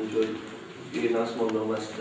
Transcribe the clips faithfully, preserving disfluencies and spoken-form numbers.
Úgyhogy én azt mondom ezt.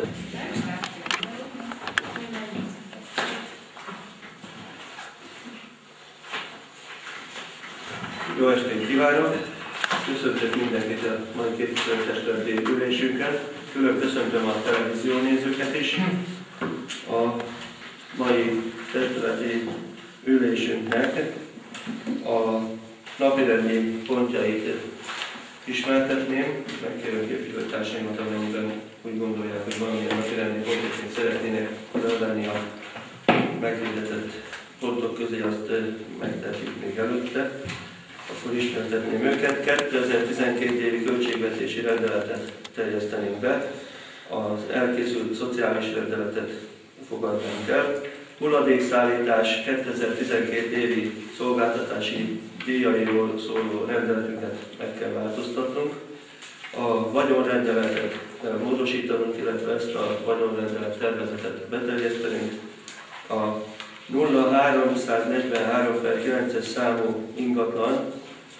Jó estét kívánok! Köszöntök mindenkit a mai képviselőtestületi ülésünkön. Külön köszöntöm a televízió nézőket is. A mai testületi ülésünknek a napirendi pontjait ismertetném. Megkérem képviselőtársaimat, amennyiben úgy gondolják, hogy valamilyen napirendi pontot szeretnének leadni a meghirdetett pontok közé, azt megtehetjük még előtte. Akkor ismertetném őket. kétezer-tizenkét évi költségvetési rendeletet terjesztenénk be, az elkészült szociális rendeletet fogadnánk el. Hulladékszállítás kétezer-tizenkét évi szolgáltatási díjairól szóló rendeletünket meg kell változtatnunk. A vagyonrendeletet módosítanunk, illetve ezt a vagyonrendelet tervezetet beterjesztenünk. A nulla háromszáznegyvenhárom per kilences számú ingatlannak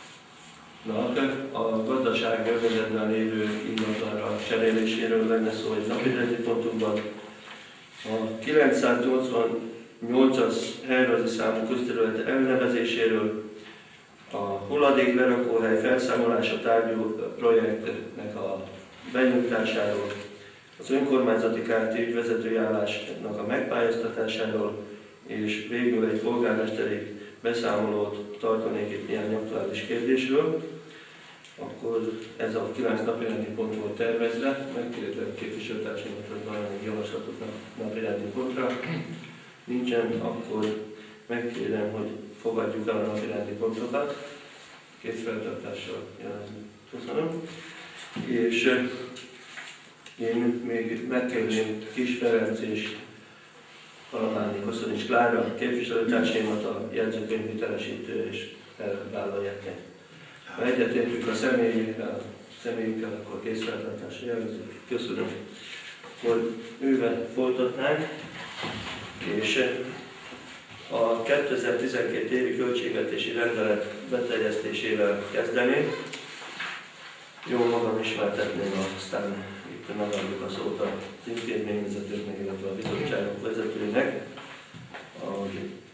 a gazdasági övezetben lévő ingatlanra cseréléséről lenne szó egy napirendi pontunkban. A kilencszáznyolcvannyolcas helyrajzi számú közterület elnevezéséről, a hulladéklerakóhely felszámolása tárgyú projektnek a benyújtásáról, az önkormányzati ká té ügyvezetői állásnak a megpályáztatásáról, és végül egy polgármesteri beszámolót tartanék itt néhány aktuális kérdésről. Akkor ez a kilenc napirendi pont volt tervezve. Megkérdezem képviselőtársaimat, hogy valamelyik javaslatot napirendi pontra. Nincsen, akkor megkérdem, hogy fogadjuk el a napirendi pontokat. Két feltartással jelezni. Köszönöm. És én még megkérném Kis Ferenc és Kalamányi Koszonics Klára képviselőtársaimat a jegyzőkönyv hitelesítő és elvállalják meg. Ha egyetértünk a személyekkel, személyekkel, akkor készfeltartásra jelözzük. Köszönöm. Akkor ővel folytatnánk, és a kétezer-tizenkét évi költségvetési rendelet beterjesztésével kezdeném. Jó magam ismertetném, aztán itt megadjuk a szót az intézményvezetőknek, illetve a bizottságok vezetőinek, ahogy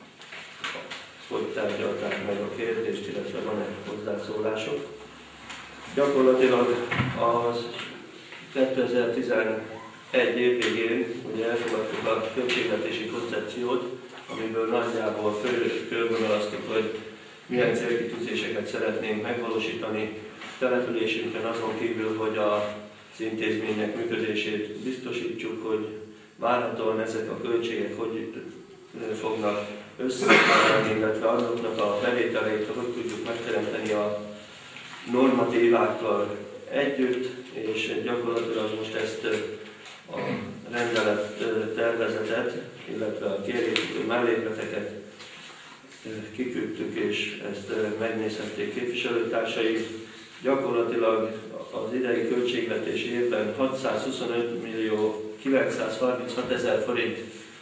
hogy tárgyalták meg a kérdést, illetve van-e hozzászólások. Gyakorlatilag az kétezer-tizenegy év végén ugye elfogadtuk a költségvetési koncepciót, amiből nagyjából fő körvonalaztuk, hogy milyen célkitűzéseket szeretnénk megvalósítani településünkön, azon kívül, hogy az intézmények működését biztosítsuk, hogy várhatóan ezek a költségek hogy fognak összeállni, illetve azoknak a bevételeit, hogy tudjuk megteremteni a normatívákkal együtt, és gyakorlatilag most ezt a rendelet tervezetet, illetve a kielégítő mellékleteket kiküldtük, és ezt megnézhették képviselőtársai. Gyakorlatilag az idei költségvetési évben hatszázhuszonöt millió kilencszázharminchat ezer forint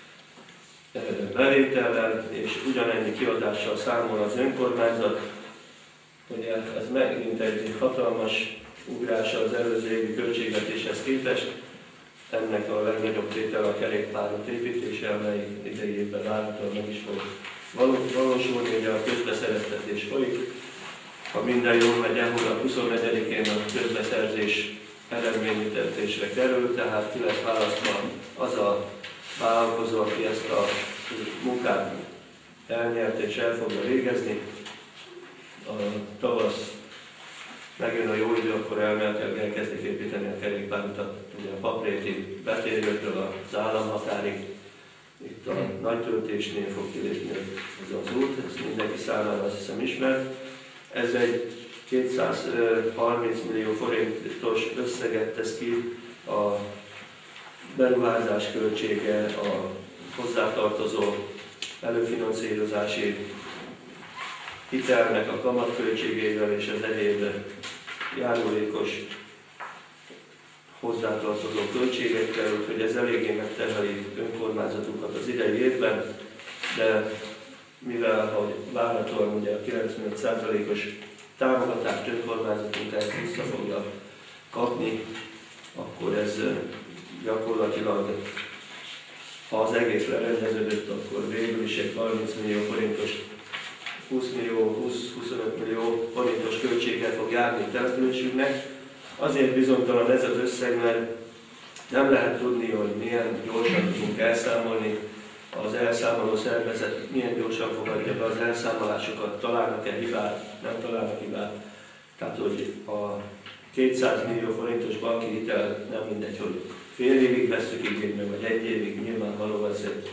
bevétellel és ugyanennyi kiadással számol az önkormányzat. Ugye ez megint egy hatalmas ugrása az előző évi költségvetéshez képest. Ennek a legnagyobb tétel a kerékpárút építése, amely idei évben várhatóan meg is fog valósulni, ugye a közbeszereztetés folyik. Ha minden jól megy, elmúlt huszonnegyedikén a közbeszerzés eredményhirdetésre kerül, tehát ki lesz választva az a vállalkozó, aki ezt a munkát elnyert és el fogja végezni. A tavasz megjön a jó idő, akkor elméletileg elkezdik építeni a kerékpárutat, ugye a Papréti betérőtől az államhatárig. Itt a nagytöltésnél fog kilépni ez az út, ez mindenki számára azt hiszem ismert. Ez egy kétszázharminc millió forintos összeget tesz ki a beruházás költsége, a hozzátartozó előfinanszírozási hitelnek a kamatköltségével és az egyéb járulékos hozzátartozó költségekkel, úgyhogy ez eléggé megterheli önkormányzatunkat az idei évben, de mivel hogy várhatóan ugye a kilencvenöt százalékos támogatást önkormányzatunk ezt vissza fogja kapni, akkor ez gyakorlatilag, ha az egész lerendeződött, akkor végül is egy harminc millió forintos, húsz millió, húsz-huszonöt millió forintos költséggel fog járni településünknek. Azért bizonytalan ez az összeg, mert nem lehet tudni, hogy milyen gyorsan tudunk elszámolni, az elszámoló szervezet milyen gyorsan fogadja be az elszámolásokat, találnak-e hibát, nem találnak hibát. Tehát, hogy a kétszáz millió forintos banki hitel nem mindegy, hogy fél évig vesszük igénybe, vagy egy évig, nyilvánvaló ez egy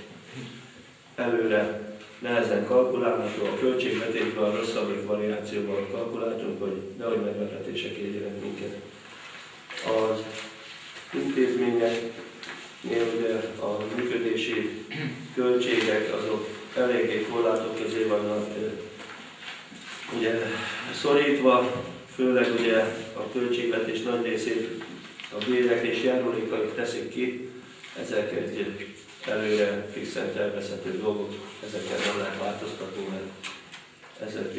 előre nehezen kalkulálható, a költségvetésben a rosszabbik variációban kalkuláltunk, hogy nehogy meglepetések érjenek minket. Az intézményeknél ugye a működési költségek azok eléggé korlátok közé vannak ugye szorítva, főleg ugye a költségvetés nagy részét a bérek és járulékaik teszik ki, ezek egy előre fixen tervezhető dolgok, ezekkel nem lehet változtatni, mert ezek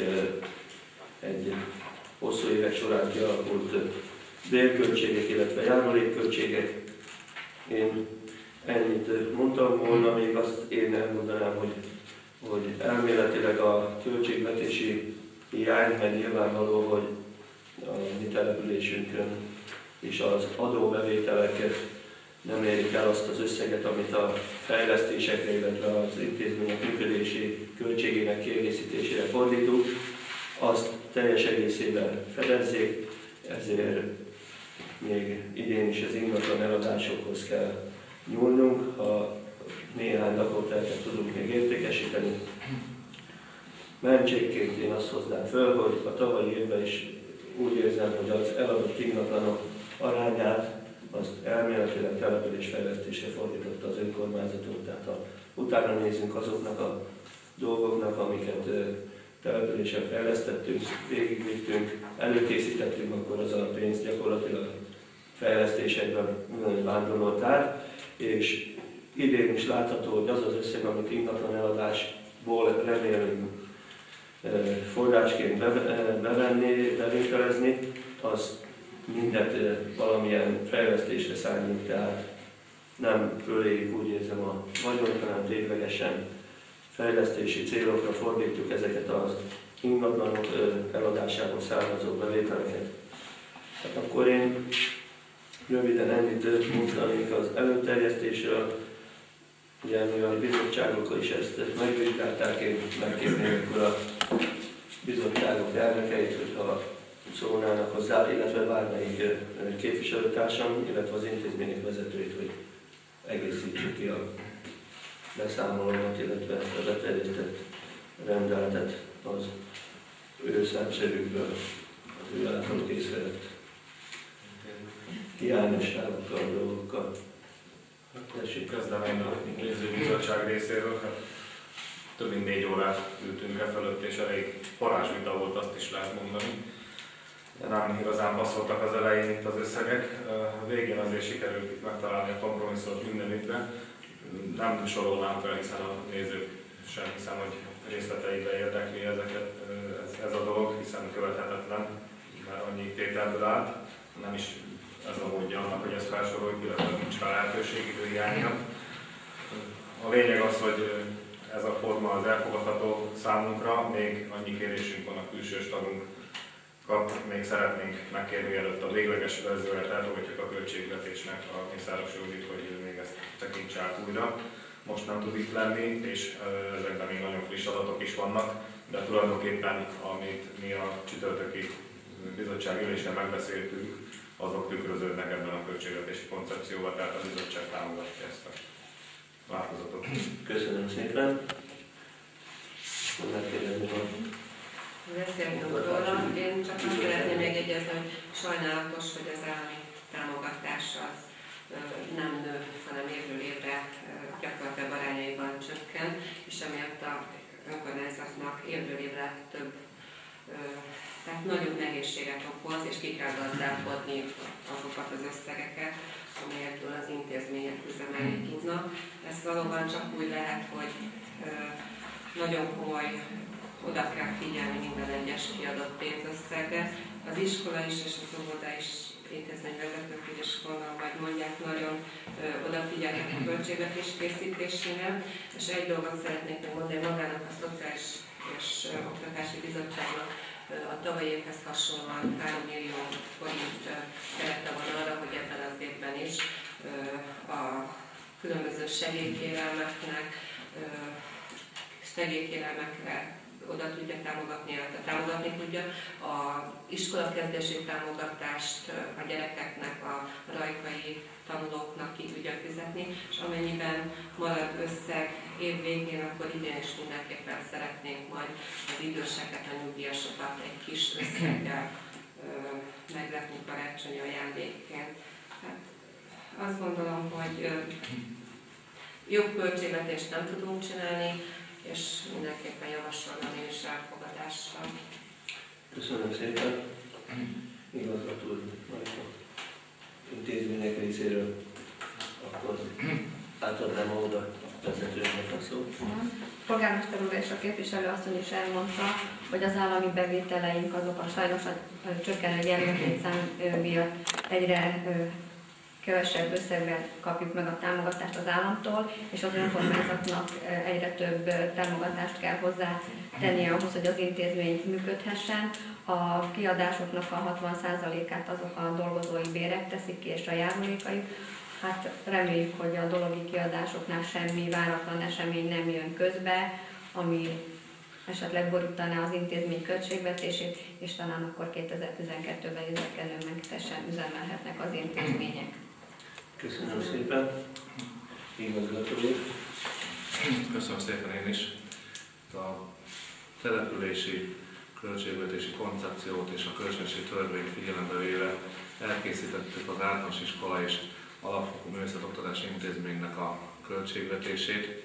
egy hosszú évek során kialakult bérköltségek, illetve járulékköltségek. Én ennyit mondtam volna, még azt én elmondanám, hogy, hogy elméletileg a költségvetési hiány, mert nyilvánvaló, hogy a mi településünkön és az adóbevételeket nem érik el azt az összeget, amit a fejlesztésekre, illetve az intézmények működési költségének kiegészítésére fordítunk, azt teljes egészében fedezzék, ezért még idén is az ingatlan eladásokhoz kell nyúlnunk, ha néhány lakótelket tudunk még értékesíteni. Mentségként én azt hoznám föl, hogy a tavalyi évben is úgy érzem, hogy az eladott ingatlanok arányát azt elméletileg településfejlesztésre fordította az önkormányzatunk. Tehát ha utána nézzünk azoknak a dolgoknak, amiket településen fejlesztettünk, végigvittünk, előkészítettünk, akkor az a pénz gyakorlatilag fejlesztésekben vándorolt át, és idén is látható, hogy az az összeg, amit ingatlan eladásból remélünk forrásként bevenni, bevételezni, az mindet valamilyen fejlesztésre szálljunk, tehát nem föléjük úgy érzem a vagyont, hanem ténylegesen fejlesztési célokra fordítjuk ezeket az ingatlanok eladásából származó bevételeket. Hát akkor én röviden ennyit mondanék az előterjesztésről. Ugye mivel a bizottságok is ezt megvizsgálták, én megkérném akkor a bizottságok elnökeit, hogyha szólnának hozzá, illetve bármelyik képviselőtársam, illetve az intézmények vezetőit, hogy egészítsük ki a beszámolómat, illetve a beterjesztett rendeletet az ő szemszerűkből, az ő által készített hiányosságokkal, dolgokkal. Kezdem én a nézőbizottság részéről. Több mint négy órát ültünk e fölött, és elég parázsvita volt, azt is lehet mondani. De nem igazán passzoltak az elején itt az összegek. A végén azért sikerült itt megtalálni a kompromisszumot mindenügyre. Nem sorolnám fel, hiszen a nézők sem hiszem, hogy részleteiben érdekli ezeket, ez, ez a dolog, hiszen követhetetlen, mert annyi tételből állt. Nem is ez a módja annak, hogy ezt felsoroljuk, illetve nincs rá lehetőség időhiánya. A lényeg az, hogy ez a forma az elfogadható számunkra, még annyi kérésünk van a külsős tagunkat, még szeretnénk megkérni, mielőtt a végleges verzióját elfogadjuk a költségvetésnek a Mészáros Józsit, hogy még ezt tekintse át újra. Most nem tud itt lenni, és ezekben még nagyon friss adatok is vannak, de tulajdonképpen amit mi a csütörtöki bizottság ülésen megbeszéltünk, azok tükröződnek ebben a költségvetési koncepcióban, tehát a bizottság támogatja ezt a változatot. Köszönöm szépen. Beszéltünk róla. Én csak azt szeretném megjegyezni, hogy sajnálatos, hogy az állami támogatás az nem nő, hanem évről évre gyakorlatilag arányaiban csökken, és emiatt a önkormányzatnak évről évre több, tehát nagyobb nehézséget okoz, és ki kell gazdálkodni azokat az összegeket, amelyekből az intézmények üzemelni tudnak. Ez valóban csak úgy lehet, hogy nagyon komoly, oda kell figyelni minden egyes kiadott pénzösszegre. Az iskola is és az óvoda is intézményvezetők is gondolom, majd mondják, nagyon ö, odafigyelnek a költségvetés készítésére, és egy dolgot szeretnék még mondani magának a Szociális és ö, Oktatási Bizottságnak ö, a tavalyi évhez hasonlóan három millió forint ö, kerete van arra, hogy ebben az évben is ö, a különböző segélykérelmeknek, ö, segélykérelmekre oda tudja támogatni, támogatni tudja a iskolakezdési támogatást a gyerekeknek, a rajkai tanulóknak ki tudja fizetni, és amennyiben marad összeg év végén, akkor idén is mindenképpen szeretnénk majd az időseket, a nyugdíjasokat egy kis összeggel meglepni karácsonyi ajándékként. Hát azt gondolom, hogy ö, jobb költségvetést nem tudunk csinálni, és mindenképpen javasolom én is elfogadással. Köszönöm szépen. Igazgató úr, majd a intézmények részéről akkor átadnám oda a vezetőnek a szót. Polgármester úr és a képviselő asszony is elmondta, hogy az állami bevételeink azok a sajnos a csökkenő gyermeklétszám miatt egyre kevesebb összegben kapjuk meg a támogatást az államtól, és az önkormányzatnak egyre több támogatást kell hozzá tennie ahhoz, hogy az intézmény működhessen. A kiadásoknak a hatvan százalékát azok a dolgozói bérek teszik ki, és a járulékaik. Hát reméljük, hogy a dologi kiadásoknál semmi váratlan esemény nem jön közbe, ami esetleg borítaná az intézmény költségvetését, és talán akkor kétezer-tizenkettőben zökkenőmentesen üzemelhetnek az intézmények. Köszönöm szépen. Igazgató úr. Köszönöm szépen én is. A települési költségvetési koncepciót és a költségvetési törvényt figyelembe véve elkészítettük az általános iskola és alapfokú művészetoktatási intézménynek a költségvetését,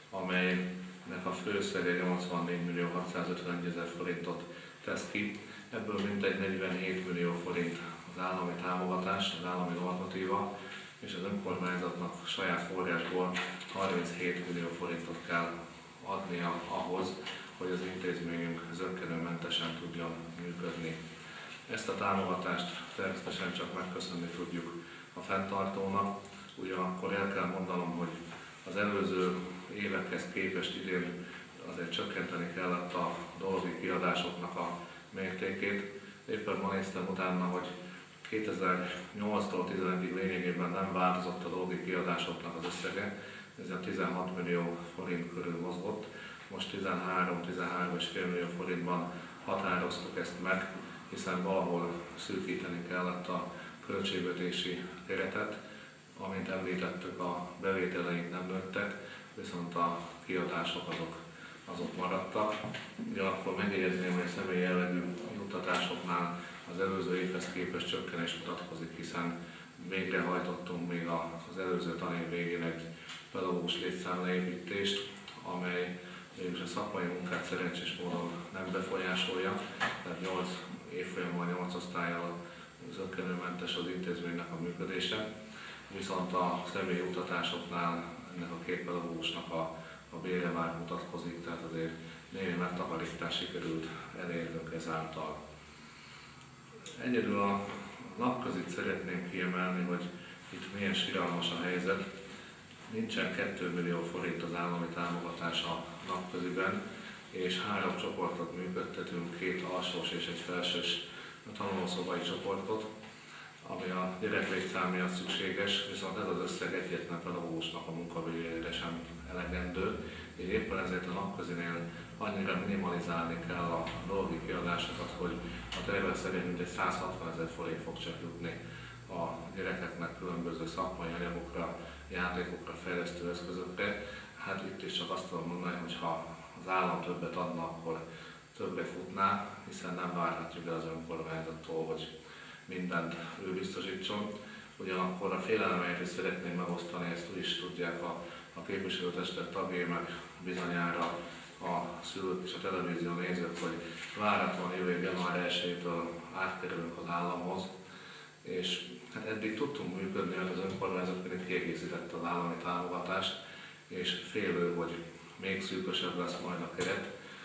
amelynek a főösszege nyolcvannégy millió hatszázötvenegy ezer forintot tesz ki. Ebből mintegy negyvenhét millió forint az állami támogatás, az állami normatíva, és az önkormányzatnak saját forrásból harminchét millió forintot kell adnia ahhoz, hogy az intézményünk zökkenőmentesen tudjon működni. Ezt a támogatást természetesen csak megköszönni tudjuk a fenntartónak, ugyanakkor el kell mondanom, hogy az előző évekhez képest idén azért csökkenteni kellett a dolgi kiadásoknak a mértékét. Éppen ma néztem utána, hogy kétezer-nyolctól tizenegyig lényegében nem változott a dolgi kiadásoknak az összege, ez a tizenhat millió forint körül mozgott. Most tizenhárom-tizenhárom egész öt millió forintban határoztuk ezt meg, hiszen valahol szűkíteni kellett a költségvetési keretet. Amint említettük, a bevételeink nem nőttek, viszont a kiadások azok, azok maradtak. Ugyanakkor megjegyezném, hogy a személyi jellegű juttatásoknál az előző évhez képest csökkenés mutatkozik, hiszen végrehajtottunk még az előző tanév végén egy pedagógus létszámleépítést, amely végülis a szakmai munkát szerencsés módon nem befolyásolja, tehát nyolc évfolyamban, nyolc osztállyal zökkenőmentes az intézménynek a működése, viszont a személyi utatásoknál ennek a két pedagógusnak a, a bére már mutatkozik, tehát azért némi megtakarítás sikerült elérnünk ezáltal. Egyedül a napközit szeretném kiemelni, hogy itt milyen siralmas a helyzet. Nincsen két millió forint az állami támogatás a napköziben, és három csoportot működtetünk, két alsós és egy felsős tanulószobai csoportot, ami a gyereklétszám miatt szükséges, viszont ez az összeg egyetlen pedagógusnak a munkavégére sem elegendő, és éppen ezért a napközinél annyira minimalizálni kell a dolgi kiadásokat, hogy a tervek szerint mintegy száz hatvan ezer forint fog csak jutni a gyerekeknek különböző szakmai anyagokra, játékokra, fejlesztő eszközökre. Hát itt is csak azt tudom mondani, hogy ha az állam többet adna, akkor többre futná, hiszen nem várhatjuk el az önkormányzattól, hogy mindent ő biztosítson. Ugyanakkor a félelemeit is szeretném megosztani, ezt úgy is tudják a, a képviselőtestek tagjai, meg bizonyára a szülők és a televízió nézők, hogy várhatóan jövő év január elsejétől átkerülünk az államhoz, és hát eddig tudtunk működni, mert az önkormányzat pedig kiegészítette az állami támogatást, és félő, hogy még szűkösebb lesz majd a keret,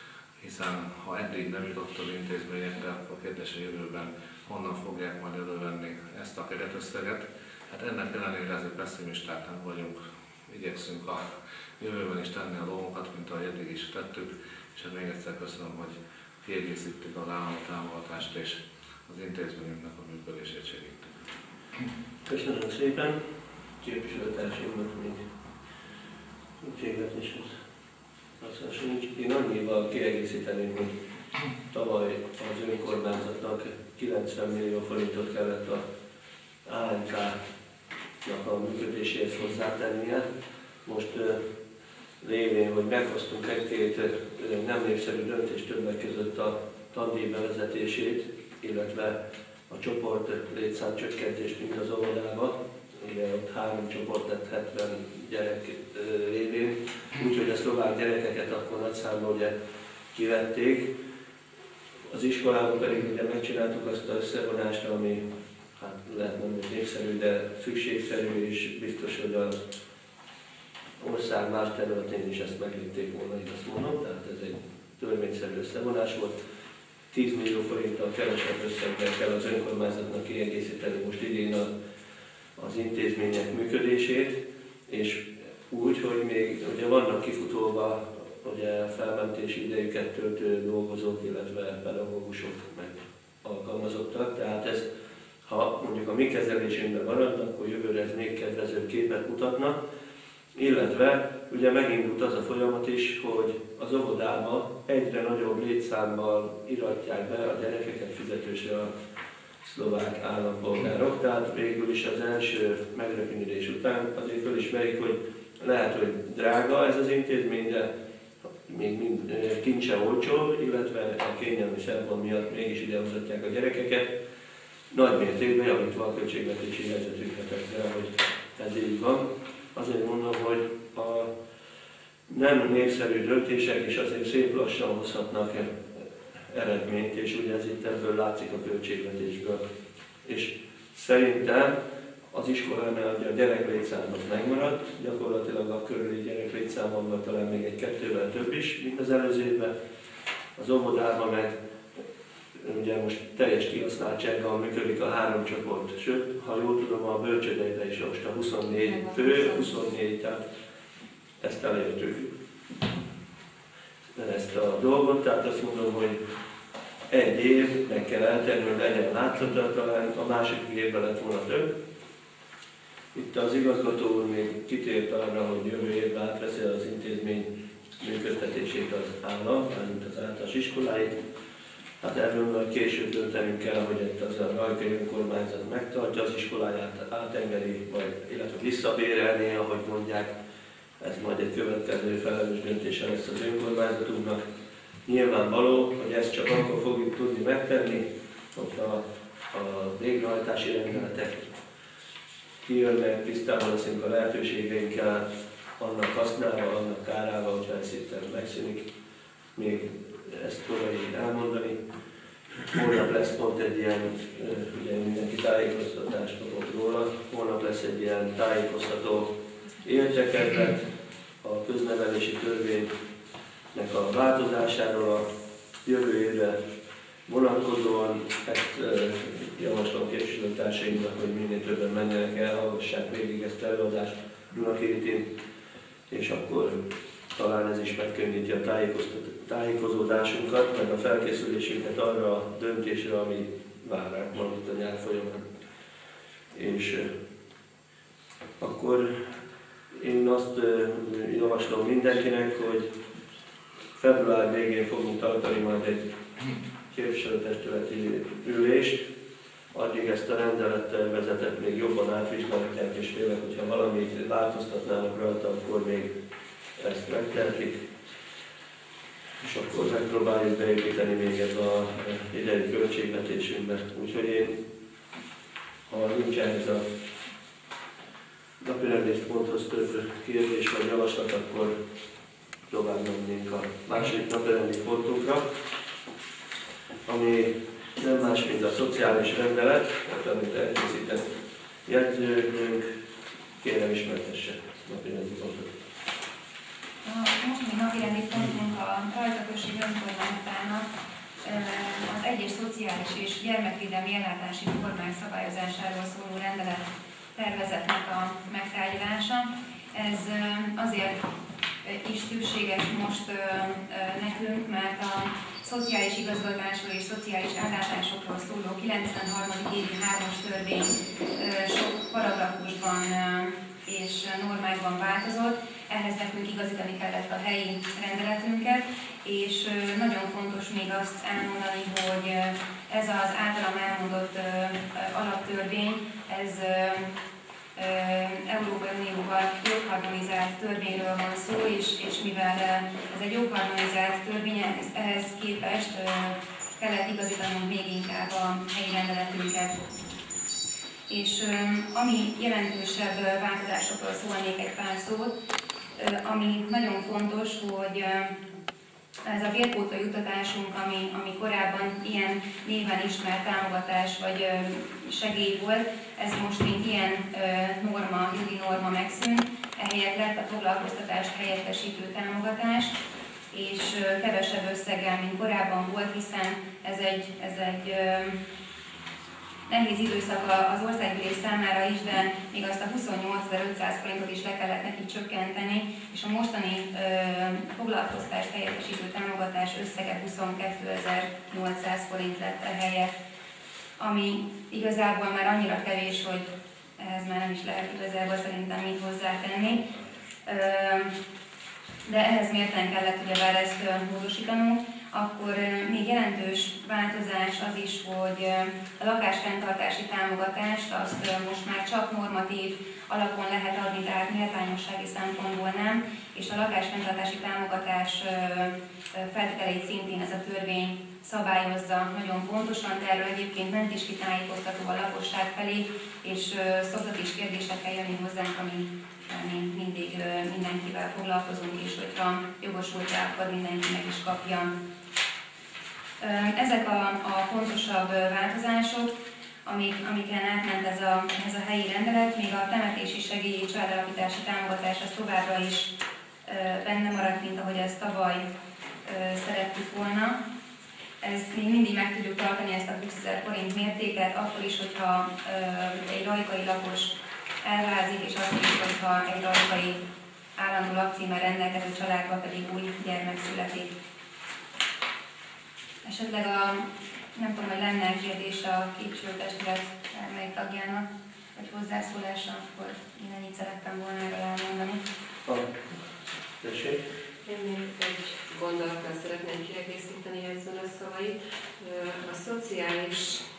hiszen ha eddig nem jutott az intézményekre, a kérdés a jövőben honnan fogják majd elővenni ezt a keretösszeget. Hát ennek ellenére ezért pessimisták nem vagyunk, igyekszünk a jövőben is tenni a dolgokat, mint ahogy eddig is tettük, és hát még egyszer köszönöm, hogy kiegészítik az állami támogatást és az intézményünknek a működését segítik. Köszönöm szépen, képviselőtársaimnak még úgységvetéshez. Aztán nincs. Én annyival kiegészíteném, hogy tavaly az önkormányzatnak kilencven millió forintot kellett a á en ká-nak a működéséhez hozzátennie. Most lévén, hogy meghoztunk egy-két nem népszerű döntést többek között a tandíj bevezetését, illetve a csoport létszámcsökkentést, mint az óvodában. Ugye ott három csoport lett hetven gyerek révén, úgyhogy a szlovák gyerekeket akkor nagy számban ugye kivették. Az iskolában pedig ugye megcsináltuk azt az összevonást, ami hát lehet mondani, hogy népszerű, de szükségszerű, és biztos, hogy az ország más területén is ezt meglépték volna, én azt mondom, tehát ez egy törvényszerű összevonás volt. tíz millió forinttal kevesebb összegben kell az önkormányzatnak kiegészíteni most idén a az intézmények működését, és úgy, hogy még ugye vannak kifutóban ugye felmentési idejüket töltő dolgozók, illetve pedagógusok meg alkalmazottak, tehát ez, ha mondjuk a mi kezelésünkben maradna, akkor jövőre ez még kedvezőbb képet mutatna, illetve ugye megindult az a folyamat is, hogy az óvodába egyre nagyobb létszámmal iratják be a gyerekeket fizetősre a szlovák állampolgárok, tehát végül is az első megrövidülés után azért felismerik, hogy lehet, hogy drága ez az intézmény, de még mind kincse olcsó, illetve a kényelmi szempont miatt mégis idehozatják a gyerekeket, nagy mértékben javítva a költségvetési helyzetünket ezzel, hogy ez így van. Azért mondom, hogy a nem népszerű döntések is azért szép lassan hozhatnak eredményt, és ugye ez itt ebből látszik a költségvetésből. És szerintem az iskolánál ugye a gyereklétszám az megmaradt, gyakorlatilag a körüli gyereklétszámon van talán még egy kettővel több is, mint az előző évben. Az óvodában meg ugye most teljes kihasználtsággal működik a három csoport, sőt, ha jól tudom, a bölcsődeiben is most a huszonnégy fő, huszonnégy, tehát ezt elértük. Ezt a dolgot, tehát azt mondom, hogy egy év meg kell eltenni, hogy legyen látszata, talán a második évben lett volna több. Itt az igazgató úr még kitért arra, hogy jövő évben átveszi az intézmény működtetését az állam, mint az általános iskoláit. Hát erről majd később döntenünk kell, hogy itt az a rajkai önkormányzat megtartja az iskoláját, átengedi, vagy, illetve visszabérelni, ahogy mondják. Ez majd egy következő felelős döntése lesz az önkormányzatunknak. Nyilvánvaló, hogy ezt csak akkor fogjuk tudni megtenni, hogy a, a végrehajtási rendeletek kijönnek, tisztában leszünk a lehetőségeinkkel, annak használva, annak kárával, hogyha ez itt megszűnik. Még ezt korai elmondani. Holnap lesz pont egy ilyen, ugye mindenki tájékoztatást kapott róla, holnap lesz egy ilyen tájékoztató értekezlet a köznevelési törvénynek a változásáról a jövő évre vonatkozóan. Ezt javaslom képviselőtársainknak, hogy minél többen menjenek el, hallgassák végig ezt az előadást Dunakiritin, és akkor talán ez is megkönnyíti a tájékozódásunkat, meg a felkészülésünket arra a döntésre, ami vár ránk majd itt a nyár folyamán. És akkor én azt javaslom mindenkinek, hogy február végén fogunk tartani majd egy képviselőtestületi ülést, addig ezt a rendelettervezetet még jobban átvizsgálják, és tényleg, hogyha valamit változtatnának rajta, akkor még ezt megtehetik, és akkor megpróbáljuk beépíteni még ez az idei költségvetésünkbe. Úgyhogy én, ha nincs ehhez a napirendi ponthoz több kérdés vagy javaslat, akkor tovább mennénk a második napirendi pontunkra, ami nem más, mint a szociális rendelet, amit elkészített jegyzőnünk, kérem ismertesse napirendi pontot. A mostani napirendi pontunk a Rajtaközség önkormányzatának az egyes szociális és gyermekvédelmi ellátási formák szabályozásáról szóló rendelet tervezetnek a megtárgyalása. Ez azért is szükséges most nekünk, mert a szociális igazgatásról és szociális ellátásokról szóló kilencvenharmadik évi hármas törvény sok paragrafusban és normákban változott. Ehhez nekünk igazítani kellett a helyi rendeletünket, és nagyon fontos még azt elmondani, hogy ez az általam elmondott alaptörvény, ez Európai Unióval jogharmonizált törvényről van szó, és, és mivel ez egy jogharmonizált törvény, ehhez képest kellett igazítanunk még inkább a helyi rendeletünket. És ami jelentősebb változásokról szólnék egy pár szót, ami nagyon fontos, hogy ez a bérpótló juttatásunk, ami, ami korábban ilyen néven ismert támogatás vagy segély volt, ez most mint ilyen norma, jogi norma megszűnt, ehelyett lett a foglalkoztatást helyettesítő támogatás, és kevesebb összeggel, mint korábban volt, hiszen ez egy, ez egy nehéz időszak az országgyűlés számára is, de még azt a huszonnyolcezer-ötszáz forintot is le kellett neki csökkenteni, és a mostani ö, foglalkoztatást helyettesítő támogatás összege huszonkétezer-nyolcszáz forint lett ehelyett, ami igazából már annyira kevés, hogy ehhez már nem is lehet igazából szerintem mit hozzátenni. Ö, de ehhez mérten kellett ugyebár ezt módosítanunk. Akkor még jelentős változás az is, hogy a lakásfenntartási támogatást azt most már csak normatív alapon lehet adni, tehát méltányossági szempontból nem, és a lakásfenntartási támogatás feltételeit szintén ez a törvény szabályozza nagyon pontosan, de erről egyébként ment is kitájékoztató a lakosság felé, és szokott is kérdésekkel jönni hozzánk, ami mi mindig mindenkivel foglalkozunk, és hogyha jogosult rá, akkor mindenki meg is kapja. Ezek a, a fontosabb változások, amik, amiken átment ez a, ez a helyi rendelet, még a temetési segély családalapítási támogatás az továbbra is benne maradt, mint ahogy ezt tavaly szerettük volna. Ezt még mindig meg tudjuk tartani, ezt a húszezer forint mértéket, akkor is, hogyha egy rajkai lakos elvázik, és akkor is, hogyha egy rajkai állandó lakcímmel rendelkező családba pedig új gyermek születik. Esetleg a, nem tudom, hogy lenne kérdés a képviselőtestület bármelyik tagjának, vagy hozzászólása, akkor én ennyit szerettem volna erről elmondani. Tessék? Én még egy gondolattal szeretném kiegészíteni ezzel a szavait. A szociális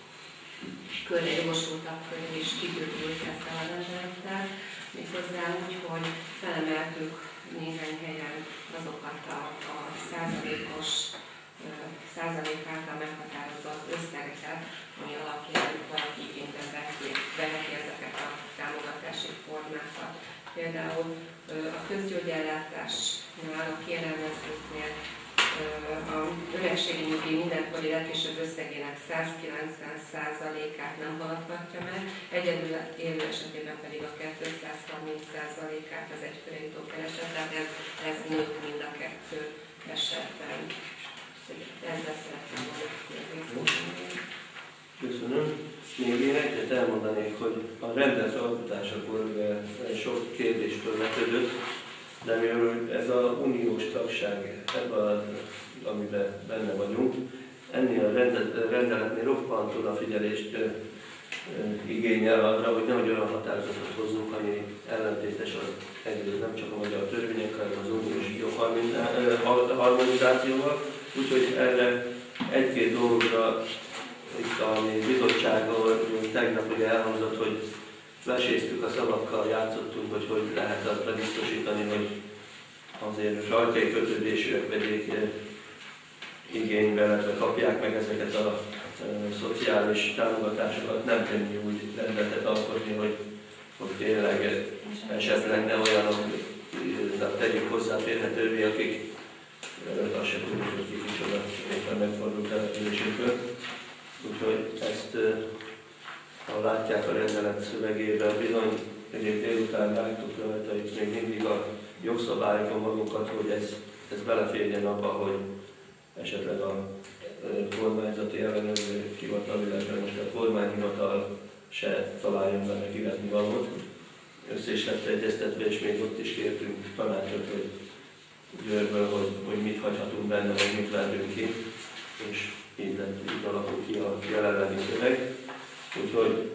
körre jogosultak is kibővült ezzel a rendelettel, méghozzá úgy, hogy felemeltük néhány helyen azokat a, a százalékos százalék által meghatározott összegeket, ami alapján valaki igénybe veheti ezeket a támogatási formákat. Például a közgyógyellátásnál, a kérelmezőknél a öregségi nyugdíj mindenkori legkisebb összegének százkilencven százalékát nem haladhatja meg, egyedül élő esetében pedig a kétszázharminc százalékát az egykörító kereset, tehát ez, ez nőtt mind a kettő esetben. Ezzel szeretném volna kiegészíteni. Köszönöm. Még én egyet elmondanék, hogy a rendelet alkotásakor sok kérdés felvetődött, de mivel ez az uniós tagság, ebben, amiben benne vagyunk, ennél a rendeletnél roppant odafigyelést igényel arra, hogy nehogy olyan határozatot hozzunk, ami ellentétes az egyrészt nem csak a magyar törvényekkel, hanem az uniós jogharmonizációval. Úgyhogy erre egy-két dologra itt a bizottsággal tegnap ugye elhangzott, hogy veséztük a szavakkal, játszottunk, hogy hogy lehet azt biztosítani, hogy azért rajtai kötődésűek vegyék igénybe, illetve kapják meg ezeket a, a szociális támogatásokat. Nem könnyű úgy rendeletet alkotni, hogy, hogy tényleg esetleg ne olyanoknak tegyük hozzáférhetővé, akik azt sem tudjuk, hogy kik is oda éppen megfordult településünkön. Úgyhogy ezt, ha látják a rendelet szövegében, bizony, egyébként délután láttuk rajta, itt még mindig a jogszabályokon magunkat, hogy ez, ez beleférjen abba, hogy esetleg a kormányzati ellenőrző hivatal, illetve most a kormányhivatal se találjon benne kivetni valót. Össze is lett egyeztetve, és még ott is kértünk tanácsot, hogy Győrből, hogy, hogy mit hagyhatunk benne, vagy mit vettünk ki, és így lett, így alakult ki a jelenlegi szöveg. Úgyhogy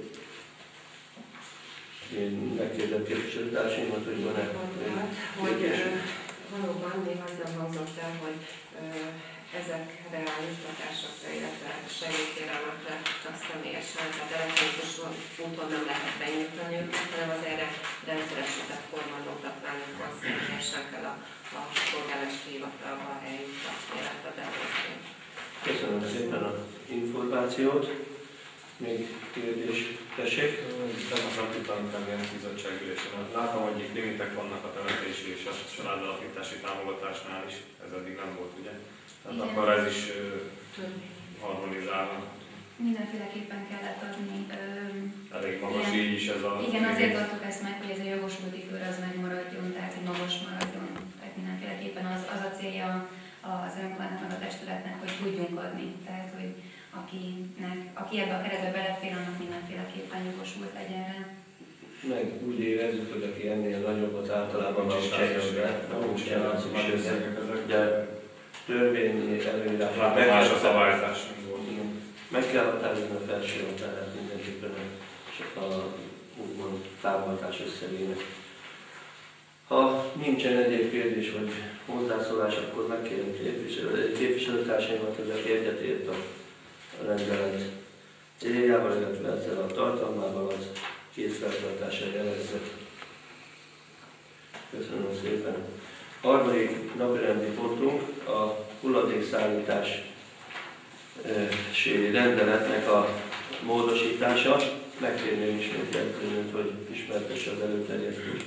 én megkérdem képviselőtársaimat, hogy van-e hogy valóban még az nem hangzott el, hogy ezekre a juttatásokra, illetve segítségkérelmekre csak személyesen, tehát elektronikus úton nem lehet benyújtani őket, hanem az erre rendszeresített formanyomtatványokhoz személyesen kell a, a polgármesteri hivatalba eljuttatni, illetve behozni. Köszönöm szépen az információt. Még kérdés, tessék? Tegnap után ilyen bizottságülésen. Látom, hogy itt limitek vannak a temetési és a családalapítási támogatásnál is. Ez eddig nem volt, ugye? Tehát Igen. akkor ez is uh, harmonizálna. Mindenféleképpen kellett adni. Ö, Elég magas igen. így is ez a... Igen, azért adtuk ezt meg, hogy ez a jogosulti kör az megmaradjon, tehát hogy magas maradjon. Tehát mindenféleképpen az, az a célja az önkormányzatnak, a testületnek, hogy tudjunk adni. Tehát, hogy akinek, aki ebbe a keretbe belefér, annak mindenféleképpen jogosult legyen rá. Meg úgy érezzük, hogy aki ennél nagyobbat általában Nincs nincs is csejönbe, nincs nincs el szüksége. De törvényi előírás. Látom, más a szabályzás. Meg kell határozni a felső határát mindenképpen a, a úgymond támogatás összegének. Ha nincsen egyéb kérdés vagy hozzászólás, akkor megkérem képviselő, képviselőtársaimat, hogy aki egyetért a rendelet céljával, illetve ezzel a tartalmával, az készfeltartásra jelezze. Köszönöm szépen. Harmadik napirendi pontunk a hulladékszállítás rendeletnek a módosítása. Megkérném ismét jelentőnöt, hogy ismertesse az előterjesztést.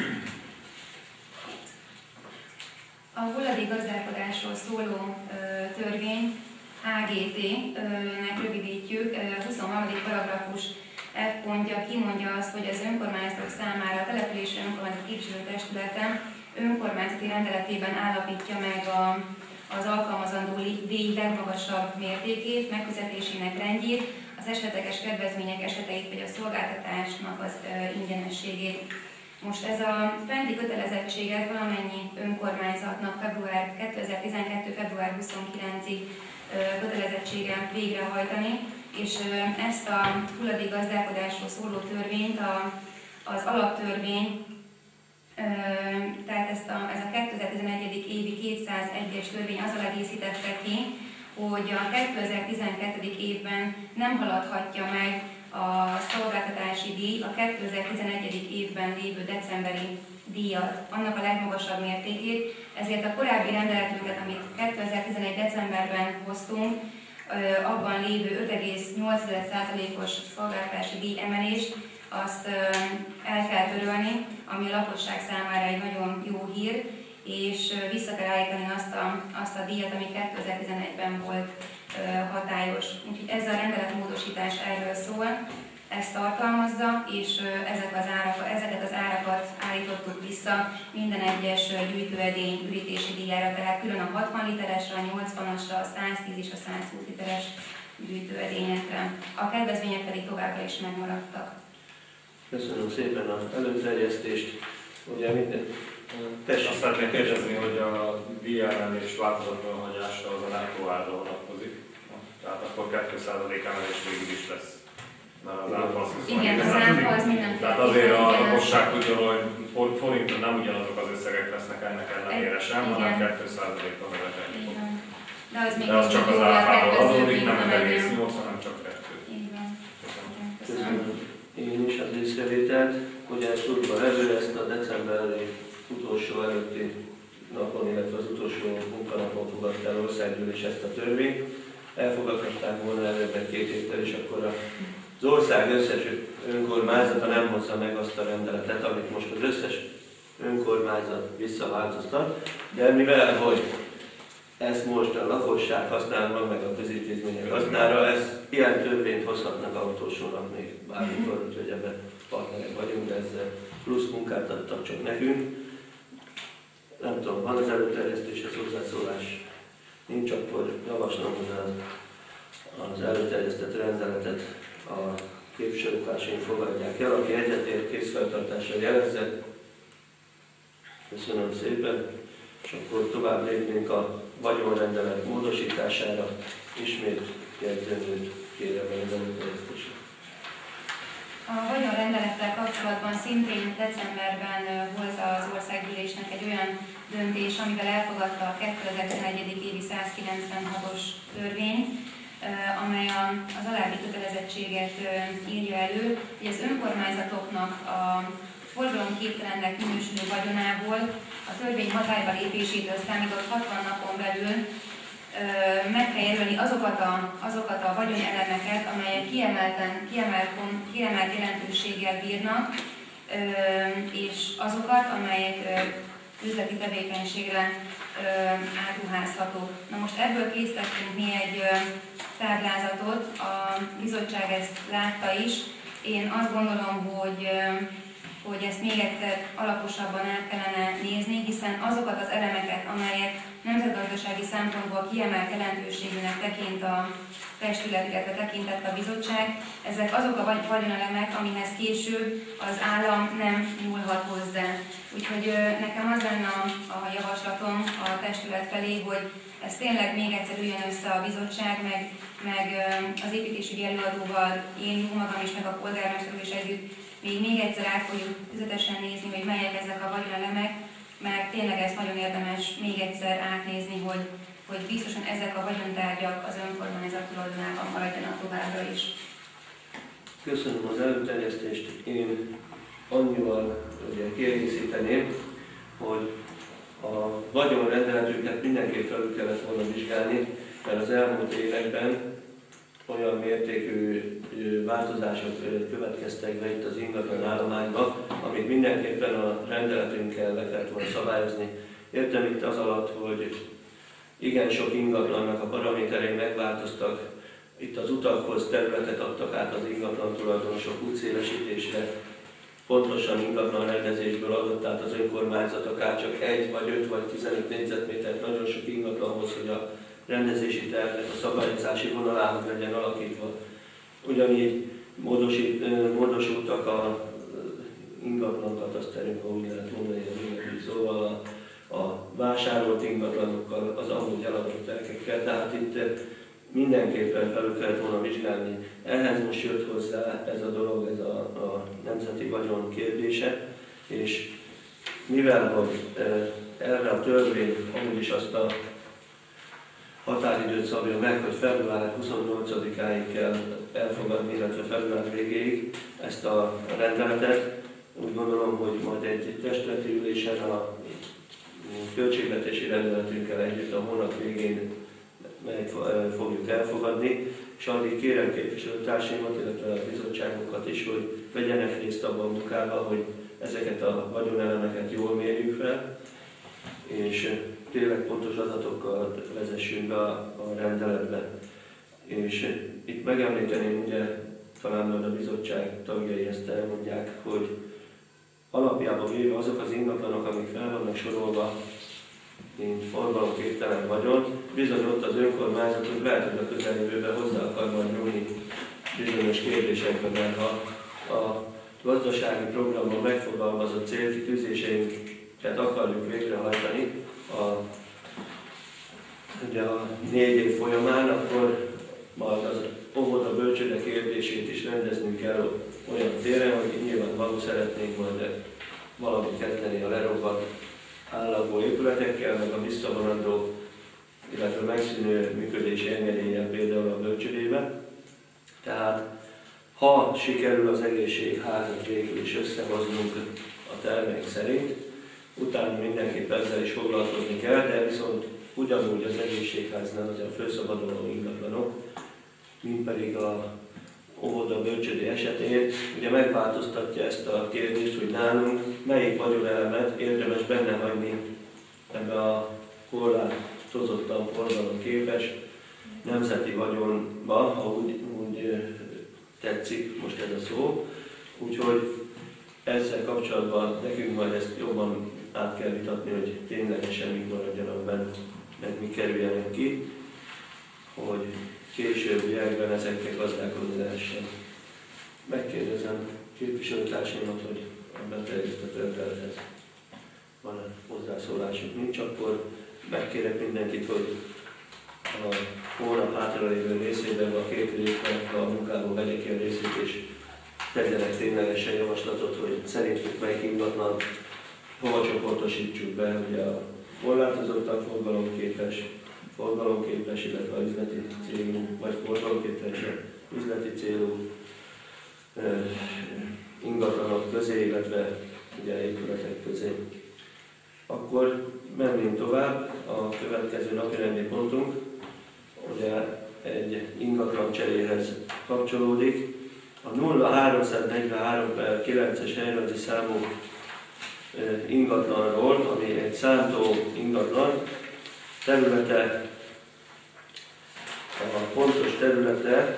A hulladék gazdálkodásról szóló ö, törvény há gé té-nek rövidítjük, a huszonharmadik paragrafus F pontja kimondja azt, hogy az önkormányzatok számára a települési önkormányzati képviselőtestülete önkormányzati rendeletében állapítja meg a, az alkalmazandó díj legmagasabb mértékét, megfizetésének rendjét, az esetleges kedvezmények eseteit vagy a szolgáltatásnak az ö, ingyenességét. Most ez a fenti kötelezettséget valamennyi önkormányzatnak február, kétezer-tizenkettő. február huszonkilencedikéig kötelezettsége végrehajtani, és ezt a hulladékgazdálkodásról szóló törvényt a, az alaptörvény, tehát ezt a, ez a kétezer-tizenegy. évi kétszázegyes törvény azzal egészítette ki, hogy a kétezer-tizenkettő. évben nem haladhatja meg a szolgáltatási díj a kétezer-tizenegy. évben lévő decemberi díjat, annak a legmagasabb mértékét, ezért a korábbi rendeletünket, amit kétezer-tizenegy. decemberben hoztunk, abban lévő öt egész nyolc százalékos szolgáltatási díj emelést, azt el kell törölni, ami a lakosság számára egy nagyon jó hír, és vissza kell állítani azt a, azt a díjat, ami kétezer-tizenegyben volt hatályos. Úgyhogy ez a rendeletmódosítás erről szól, ezt tartalmazza, és ezek az árak, ezeket az árakat állítottuk vissza minden egyes gyűjtőedény ürítési díjára, tehát külön a hatvan literesre, a nyolcvanasra, a száztíz és a százhúsz literes gyűjtőedényekre. A kedvezmények pedig továbbra is megmaradtak. Köszönöm szépen az előterjesztést. Ugye minden... Tessék. Azt szeretnék kérdezni, hogy a díjemelés változatlan hagyása az a nettó árra vonatkozik. Tehát akkor kettő százalék emelés végül is lesz. Mert az áfa az Igen, az áfa az mindenféle. Tehát azért a lakosság tudja, hogy forinton nem ugyanazok az összegek lesznek ennek ellenére sem, hanem kettő százalékkal növekedni fog. De az még De az csak az áfáról adódik, nem öt egész nyolc, hanem csak kettő. Így van. Köszönöm én is az észrevételt, hogy ezt tudva levő, ezt a decemberi utolsó előtti napon, illetve az utolsó munkanapon fogadta el országgyűlés ezt a törvényt. Elfogadhatták volna előbb két héttel, és akkor az ország összes önkormányzata nem hozza meg azt a rendeletet, amit most az összes önkormányzat visszaváltoztat, de mivel, hogy ezt most a lakosság használva, meg a közintézmények hasznára, ez ilyen törvényt hozhatnak a utolsó nap még bármikor, úgyhogy ebben partnerek vagyunk, de ezzel plusz munkát adtak csak nekünk. látom, van az előterjesztéshez hozzászólás. Nincs, akkor javaslom, hogy az, az előterjesztett rendeletet a képviselőtársaink fogadják el. Aki egyetért, készfeltartással jelezze. Köszönöm szépen. És akkor tovább lépnénk a vagyonrendelet módosítására. Ismét jegyzőnőt kérem el az előterjesztésre. A vagyonrendelettel kapcsolatban szintén decemberben hozta az országgyűlésnek egy olyan döntés, amivel elfogadta a kétezer-tizenegy. évi százkilencvenhatos törvényt, amely az alábbi kötelezettséget írja elő, hogy az önkormányzatoknak a forgalomképtelennek minősülő vagyonából a törvény hatályba lépésétől számított hatvan napon belül meg kell jelölni azokat a, azokat a vagyonelemeket, amelyek kiemelten, kiemelt, kiemelt jelentőséggel bírnak, és azokat, amelyek üzleti tevékenységre átruházhatók. Na most ebből készítettünk mi egy táblázatot, a bizottság ezt látta is. Én azt gondolom, hogy hogy ezt még egyszer alaposabban át kellene nézni, hiszen azokat az elemeket, amelyek nemzetgazdasági szempontból kiemelt jelentőségűnek tekint a testület, illetve tekintett a bizottság, ezek azok a vagyonelemek, amihez később az állam nem nyúlhat hozzá. Úgyhogy nekem az lenne a, a javaslatom a testület felé, hogy ez tényleg még egyszer üljön össze a bizottság, meg, meg az építésügyi előadóval, én magam is, meg a polgármester is együtt még még egyszer át fogjuk tüzetesen nézni, hogy melyek ezek a vagyonelemek, mert tényleg ezt nagyon érdemes még egyszer átnézni, hogy, hogy biztosan ezek a vagyontárgyak az önkormányzat tulajdonában maradjanak továbbra is. Köszönöm az előterjesztést. Én annyival ugye, kiegészíteném, hogy a vagyonrendeletünket mindenképp felül kellett volna vizsgálni, mert az elmúlt években olyan mértékű változások következtek be itt az ingatlan állományban, amit mindenképpen a rendeletünkkel le kellett volna szabályozni. Értem itt az alatt, hogy igen sok ingatlannak a paraméterei megváltoztak, itt az utakhoz területet adtak át az ingatlan tulajdonosok útszélesítésre, pontosan ingatlan rendezésből adott át az önkormányzat akár csak egy vagy öt vagy tizenöt négyzetmétert nagyon sok ingatlanhoz, hogy a rendezési tervnek a szabályozási vonalához legyen alakítva. Ugyanígy módosít, módosultak a ingatlan kataszterünk, ha úgy lehet mondani, szóval a, a vásárolt ingatlanokkal, az amúgy eladott telkekkel, tehát itt mindenképpen felül kellett volna vizsgálni. Ehhez most jött hozzá ez a dolog, ez a, a nemzeti vagyon kérdése, és mivel hogy erre a törvény amúgy is azt a határidőt szabja meg, hogy február huszonnyolcadikáig kell elfogadni, illetve február végéig ezt a rendeletet. Úgy gondolom, hogy majd egy testületi ülésen a költségvetési rendeletünkkel együtt a hónap végén meg fogjuk elfogadni, és addig kérem képviselőtársaimat, illetve a bizottságunkat is, hogy vegyenek részt abban a munkában, hogy ezeket a vagyonelemeket jól mérjük fel, és tényleg pontos adatokkal vezessünk be a, a rendeletbe. És itt megemlíteném, ugye talán majd a bizottság tagjai ezt elmondják, hogy alapjában véve azok az ingatlanok, amik fel vannak sorolva, mint forgalomképtelen vagyon, bizony ott az önkormányzatok lehet, hogy a közeljövőben hozzá akar majd nyúlni bizonyos kérdésekben, mert ha a gazdasági programban megfogalmazott célkitűzéseinket akarjuk végrehajtani a, ugye a négy év folyamán, akkor majd az óvoda bölcsőde kérdését is rendeznünk kell olyan téren, hogy nyilvánvaló szeretnénk majd valamit kezdeni a lerobbat állagú épületekkel, meg a visszavonandó, illetve megszűnő működési engedéllyel például a bölcsődébe. Tehát ha sikerül az egészségházat végül is összehoznunk a terveink szerint, utána mindenképp ezzel is foglalkozni kell, de viszont ugyanúgy az egészségháznál az a fölszabaduló ingatlanok, mint pedig a óvoda bölcsődé esetén, ugye megváltoztatja ezt a kérdést, hogy nálunk melyik vagyonelemet érdemes benne hagyni ebbe a korlátozottan forgalomképes nemzeti vagyonba, ha úgy, úgy tetszik most ez a szó. Úgyhogy ezzel kapcsolatban nekünk majd ezt jobban át kell vitatni, hogy ténylegesen mik maradjanak benne, meg mi kerüljenek ki, hogy későbbiekben ezekkel gazdálkodni lehessen. Megkérdezem képviselőtársaimat, hogy a beterjesztett rendelethez van-e hozzászólásuk. Nincs, akkor megkérek mindenkit, hogy a hónap hátralévő részében a két részben a munkából vegye ki a részét, és tegyenek ténylegesen javaslatot, hogy szerintük melyik ingatlan hova csoportosítsuk be, ugye a korlátozottan forgalomképes, forgalomképes, illetve a üzleti célú, vagy forgalomképes, üzleti célú eh, ingatlanok közé, illetve ugye épületek közé. Akkor menjünk tovább, a következő napirendi pontunk ugye egy ingatlan cseréhez kapcsolódik. A nulla háromszáznegyvenhárom per kilences helyrajzi számú ingatlanról, ami egy szántó ingatlan, területe, a pontos területe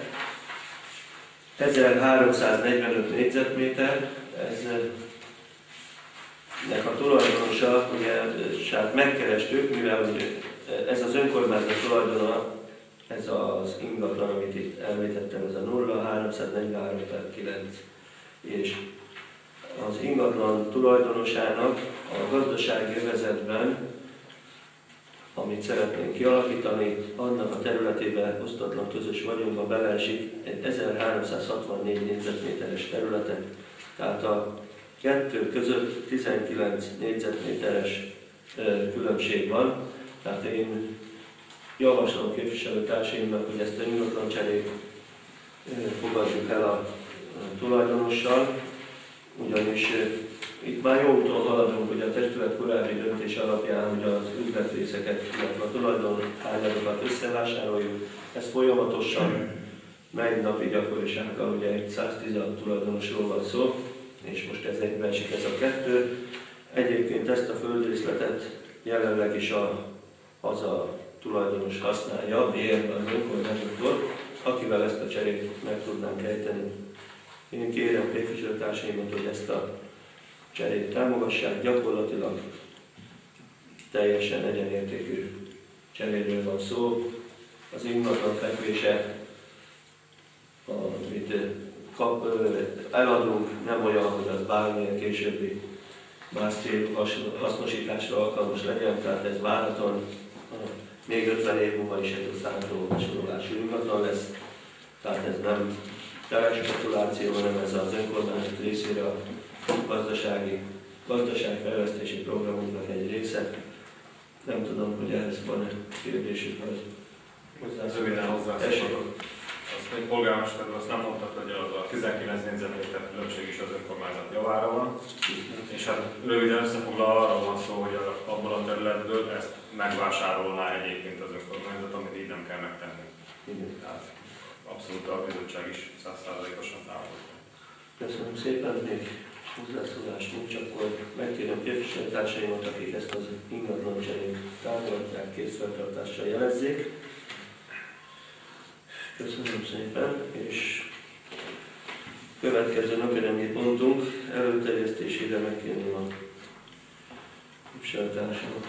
ezerháromszáznegyvenöt négyzetméter, ez nek a tulajdonosa, ugye, hát megkerestük, mivel ez az önkormányzat tulajdona, ez az ingatlan, amit itt említettem, ez a nulla háromszáznegyvenhárom per kilenc, és az ingatlan tulajdonosának a gazdasági övezetben, amit szeretnénk kialakítani, annak a területébe osztatlan közös vagyonba beleesik egy ezerháromszázhatvannégy négyzetméteres területe, tehát a kettő között tizenkilenc négyzetméteres különbség van, tehát én javaslom képviselőtársaimnak, hogy ezt a ingatlan cserét fogadjuk el a tulajdonossal, ugyanis itt már jó úton haladunk, hogy a testület korábbi döntés alapján, hogy az üzletrészeket, illetve a tulajdonhányadokat összevásároljuk. Ez folyamatosan megy napi gyakorisággal, ugye egy száztizenhat tulajdonosról van szó, és most ez egyben esik ez a kettő. Egyébként ezt a földrészletet jelenleg is a, az a tulajdonos használja, bérbe az önkormányzattól, akivel ezt a cserét meg tudnánk ejteni. Én kérem képviselőtársaimat, hogy ezt a cserét támogassák, gyakorlatilag teljesen egyenértékű cseréről van szó. Az ingatlan fekvése, amit kap, eladunk, nem olyan, hogy az bármilyen későbbi más célú hasznosításra alkalmas legyen, tehát ez várhatóan még ötven év múlva is egy szántó besorolású ingatlan lesz, tehát ez nem teljes spekuláció, hanem ez az önkormányzat részére a gazdasági, gazdaságfejlesztési programunknak egy része. Nem tudom, hogy ehhez van-e kérdésük, vagy hozzászólás. Röviden hozzászólok. Azt még polgármester, azt nem mondtad, hogy az a tizenkilenc négyzetméter különbség is az önkormányzat javára van. És hát röviden összefoglalva arra van szó, hogy abból a területből ezt megvásárolná egyébként az önkormányzat, amit így nem kell megtenni. Igen. Tehát abszolút a bizottság is száz százalékosan támogatja. Köszönöm szépen, még hozzászólás nincs, akkor megkérem képviselőtársaimat, akik ezt az ingatlan cserét támogatják, készfeltartással jelezzék. Köszönöm szépen, és következő napirendi pontunk előterjesztésére megkérném a képviselőtársamat.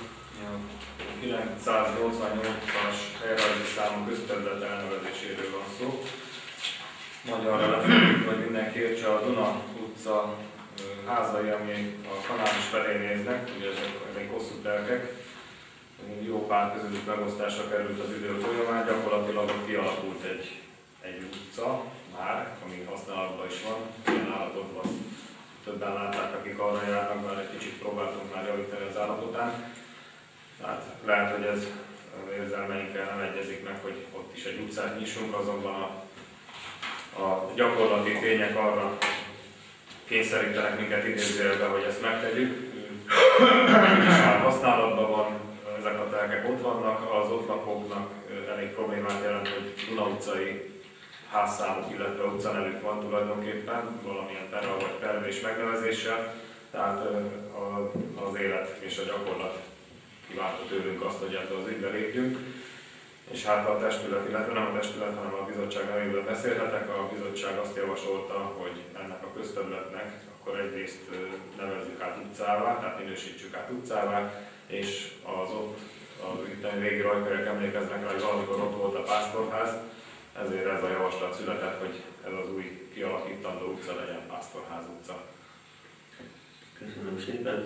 kilencszáznyolcvannyolcas helyrajzi számú közterület elnevezéséről van szó. Magyarra lefordítva, hogy mindenki értse, a Duna utca házai, ami a kanál felé néznek, ugye ezek elég hosszú telkek, jó pár közös megosztásra került az idő folyamán, gyakorlatilag ott kialakult egy, egy utca már, ami használatban is van, ilyen állapotban azt többen látták, akik arra járnak, már egy kicsit próbáltunk már javítani az állapotán. Tehát lehet, hogy ez érzelmeinkkel nem egyezik meg, hogy ott is egy utcát nyissunk, azonban a, a gyakorlati tények arra kényszerítenek minket idézőjelben, hogy ezt megtegyük. Már használatban van, ezek a telkek ott vannak, az ott lakóknak elég problémát jelent, hogy Duna utcai házszámuk, illetve utcanevük van tulajdonképpen, valamilyen terra vagy pervés megnevezéssel, tehát az élet és a gyakorlat kívánta tőlünk azt, hogy ebbe az ügybe lépjünk. És hát a testület, illetve nem a testület, hanem a bizottság nevében beszélhetek. A bizottság azt javasolta, hogy ennek a közterületnek akkor egyrészt nevezzük át utcává, tehát minősítsük át utcává, és az ott, az itteni régi rajkörök emlékeznek rá, hogy valamikor ott volt a pásztorház, ezért ez a javaslat született, hogy ez az új kialakítandó utca legyen Pásztorház utca. Köszönöm szépen.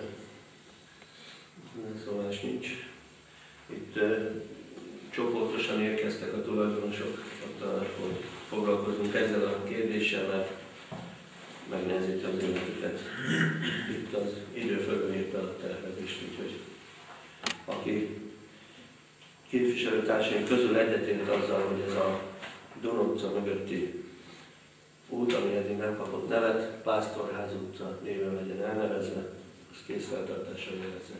Szólás nincs. Itt uh, csoportosan érkeztek a tulajdonosok, hogy foglalkozunk ezzel a kérdéssel, mert megnehezíti az életüket. Itt az idő fölül éppen a tervezést, úgyhogy aki képviselőtársaink közül egyetért azzal, hogy ez a Duna utca mögötti út, ami eddig nem kapott nevet, Pásztorház utca néven legyen elnevezve, az készfeltartással jelezze.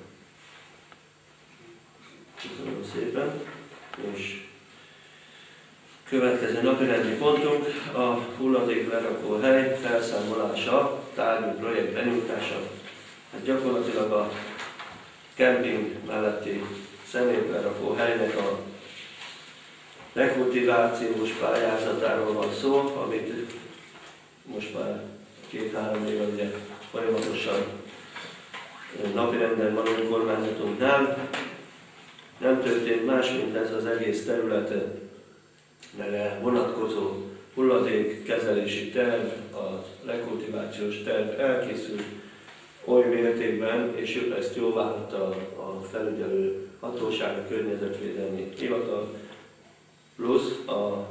Köszönöm szépen, és következő napirendi pontunk a hulladék lerakó hely felszámolása, tárgyú projekt benyújtása. Ez gyakorlatilag a kemping melletti szemétlerakó helynek a rekultivációs pályázatáról van szó, amit most már két-három éve ugye folyamatosan napirenden van önkormányzatunknál. Nem történt más, mint ez az egész területen vonatkozó hulladékkezelési terv, a rekultivációs terv elkészült oly mértékben, és ezt jóváhagyta a felügyelő hatóság, a környezetvédelmi hivatal, plusz a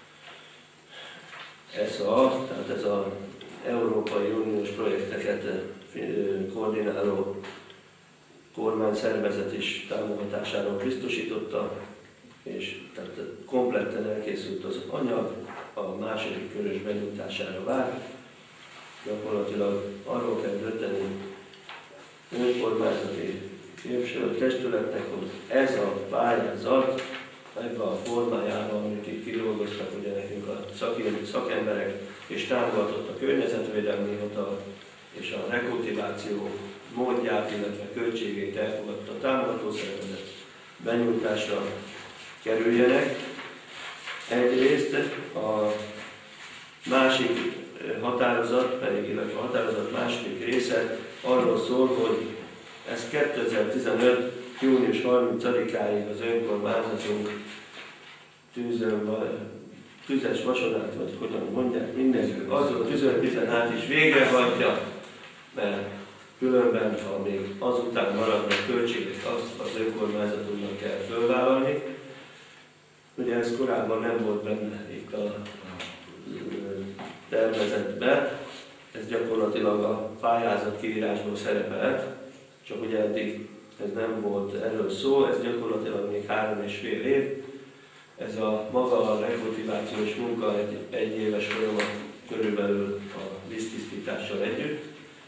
e es á, tehát ez az Európai Uniós projekteket koordináló kormányszervezet is támogatásáról biztosította, és tehát kompletten elkészült az anyag, a második körös benyújtására vár. Gyakorlatilag arról kell dönteni önkormányzati képviselőtestületnek, hogy ez a pályázat ebben a formájában, amit itt kidolgoztak ugye nekünk a szakemberek, és támogatott a környezetvédelmi hivatal, és a rekultiváció módját, illetve költségét elfogadta a támogatószervezet, benyújtásra kerüljenek. Egyrészt a másik határozat, pedig illetve a határozat második része arról szól, hogy ez kétezer-tizenöt. június harmincadikáig az önkormányzatunk tűzön, tüzes vacsorát, vagy hogyan mondják, mindenki azon tűzön át is végrehajtja, mert különben, ha még azután maradnak költségek, azt az önkormányzatunknak kell fölvállalni. Ugye ez korábban nem volt benne itt a tervezetben, ez gyakorlatilag a pályázat kiírásból szerepelt, csak ugye eddig ez nem volt erről szó, ez gyakorlatilag még három és fél év. Ez a maga a rekultivációs munka egy, egy éves folyamat körülbelül a víztisztítással együtt,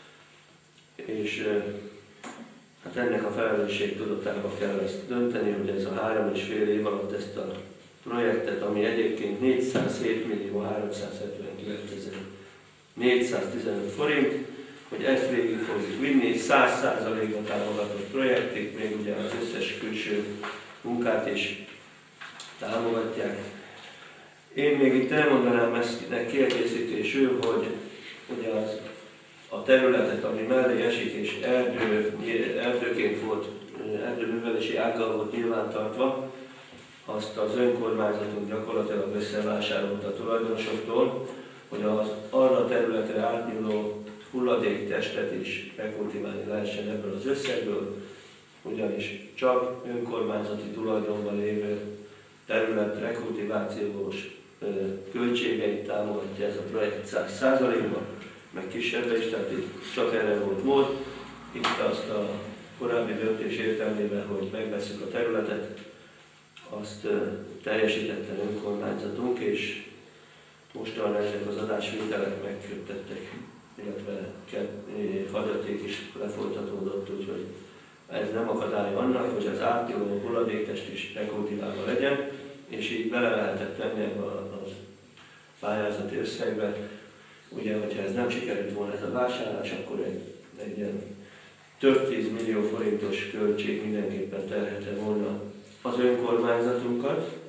és hát ennek a felelősségtudatába kell ezt dönteni, hogy ez a három és fél év alatt ezt a projektet, ami egyébként négyszázhét millió háromszázhetvenkilencezer négyszáztizenöt forint, hogy ezt végig fogjuk vinni, száz százalékban támogatott projektig, még ugye az összes külső munkát is támogatják. Én még itt elmondanám ezt kiegészítésül, hogy ugye az, a területet, ami mellé esik és erdő, erdőként volt, erdőművelési ággal volt nyilvántartva, azt az önkormányzatunk gyakorlatilag összevásárolta a tulajdonosoktól, hogy az arra a területre átnyúló hulladéktestet is rekultiválni lehessen ebből az összegből, ugyanis csak önkormányzati tulajdonban lévő terület rekultivációs költségeit támogatja ez a projekt száz százalékban, meg kisebbre is, tehát itt csak erre volt mód. Itt azt a korábbi döntés értelmében, hogy megveszünk a területet, azt teljesítette önkormányzatunk, és mostanra ezek az adásvételek megköttettek, illetve hagyaték is lefolytatódott, úgyhogy ez nem akadály annak, hogy az átnyúló hulladékest is rekultiválva legyen, és így bele lehetett tenni ebbe a pályázati összegbe. Ugye, hogyha ez nem sikerült volna ez a vásárlás, akkor egy, egy ilyen több tíz millió forintos költség mindenképpen terhelte volna az önkormányzatunkat,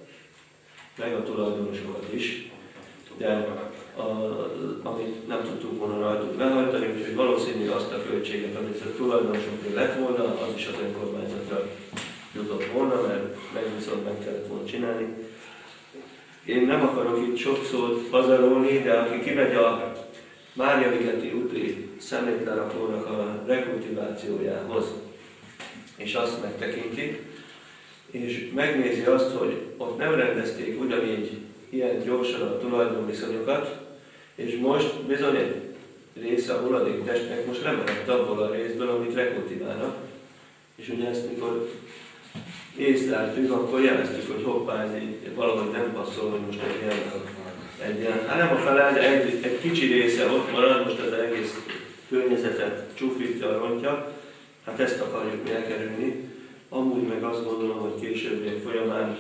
meg a tulajdonosokat is, de a, amit nem tudtunk volna rajtuk behajtani, úgyhogy valószínű azt a költséget, amit a tulajdonosokról lett volna, az is az önkormányzatra jutott volna, mert meg viszont meg kellett volna csinálni. Én nem akarok itt sok szót pazarolni, de aki kimegy a Márialigeti úti szemétlerakónak a rekultivációjához, és azt megtekinti, és megnézi azt, hogy ott nem rendezték ugyanígy ilyen gyorsan a tulajdonviszonyokat, és most bizony egy része a hulladéktestnek most lemaradt abból a részből, amit rekultiválnak. És ugye ezt mikor észleltük, akkor jeleztük, hogy hoppá, ez így valahogy nem passzol, hogy most egy ilyen, egy ilyen hát nem a fele, de egy, egy kicsi része ott marad, most ez az egész környezetet csúfítja, rontja. Hát ezt akarjuk mi elkerülni. Amúgy meg azt gondolom, hogy későbbiek folyamán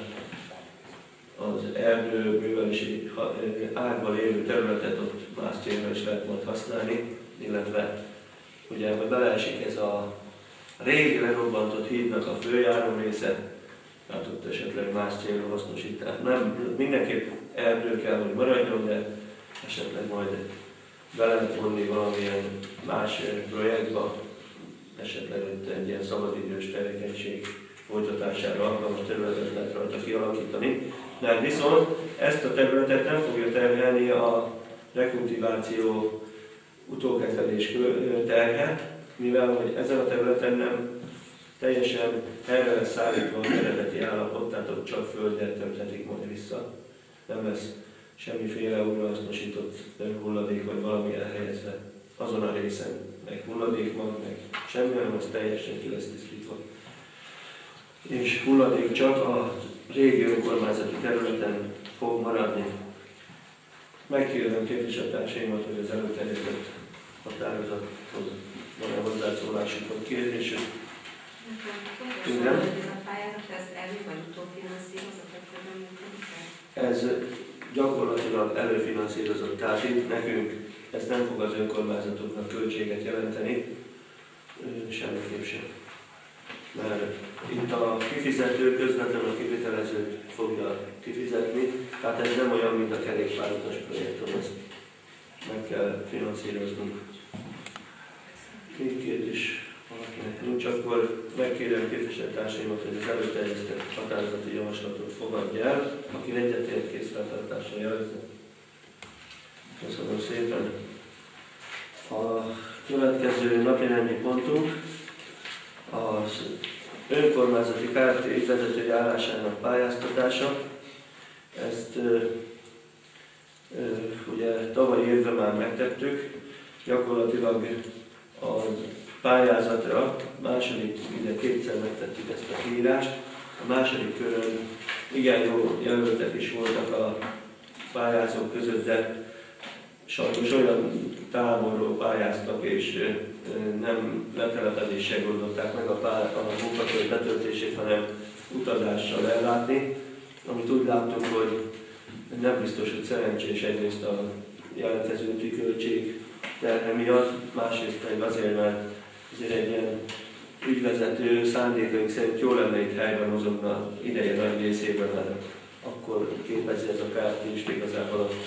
az erdőművelési ágban lévő területet ott más célra is lehet majd használni, illetve ugye beleesik ez a régi lerobbantott hídnak a főjáró része, hát ott esetleg más célra hasznosítás. Nem, mindenképp erdő kell, hogy maradjon, de esetleg majd be lehet vonni valamilyen más projektbe, esetleg egy ilyen szabadidős tevékenység folytatására alkalmas területet lehet rajta kialakítani. De viszont ezt a területet nem fogja terhelni a rekultiváció utókezelés terhe, mivel hogy ezen a területen nem teljesen erre lesz szállítva az eredeti állapot, tehát ott csak földet tölthetik majd vissza. Nem lesz semmiféle újrahasznosított hulladék vagy valami elhelyezve azon a részen, meg hulladékmag, meg semmi, hanem az teljesen ki lesz tisztítva. És hulladék csak a régi önkormányzati területen fog maradni. Megkérdem képviselőtársaimat, hogy az előterjesztett határozathoz van-e hozzászólásuk vagy kérdésük. Igen. Ez a pályázat, ez elő vagy utófinanszírozott, Ez gyakorlatilag előfinanszírozott, tehát itt nekünk ez nem fog az önkormányzatoknak költséget jelenteni, semmiképp sem. Mert itt a kifizető közvetlenül a kivitelezőt fogja kifizetni, tehát ez nem olyan, mint a kerékpárutas projekton, ezt meg kell finanszíroznunk. Még kérdés valakinek nincs, akkor megkérem képviselőtársaimat, hogy az előterjesztett határozati javaslatot fogadja el, aki egyetért készfeltartásra jelezze. Köszönöm szépen. A következő napirendi pontunk az önkormányzati Kft. Ügyvezetői állásának pályáztatása. Ezt ö, ö, ugye tavalyi évben már megtettük, gyakorlatilag a pályázatra második, ugye kétszer megtettük ezt a kiírást, a második körön igen jó jelöltek is voltak a pályázók között, de sajnos olyan távolról pályáztak, és nem letelepedéssel gondolták meg a, pár, a munkakör betöltését, hanem utazással ellátni, amit úgy láttuk, hogy nem biztos, hogy szerencsés egyrészt a jelentkező úti költség terhe miatt, másrészt pedig azért, mert azért egy ilyen ügyvezető szándékaink szerint jó lenne itt helyben mozogna ideje nagy részében, mert akkor képezi ez a Kft. Is igazából a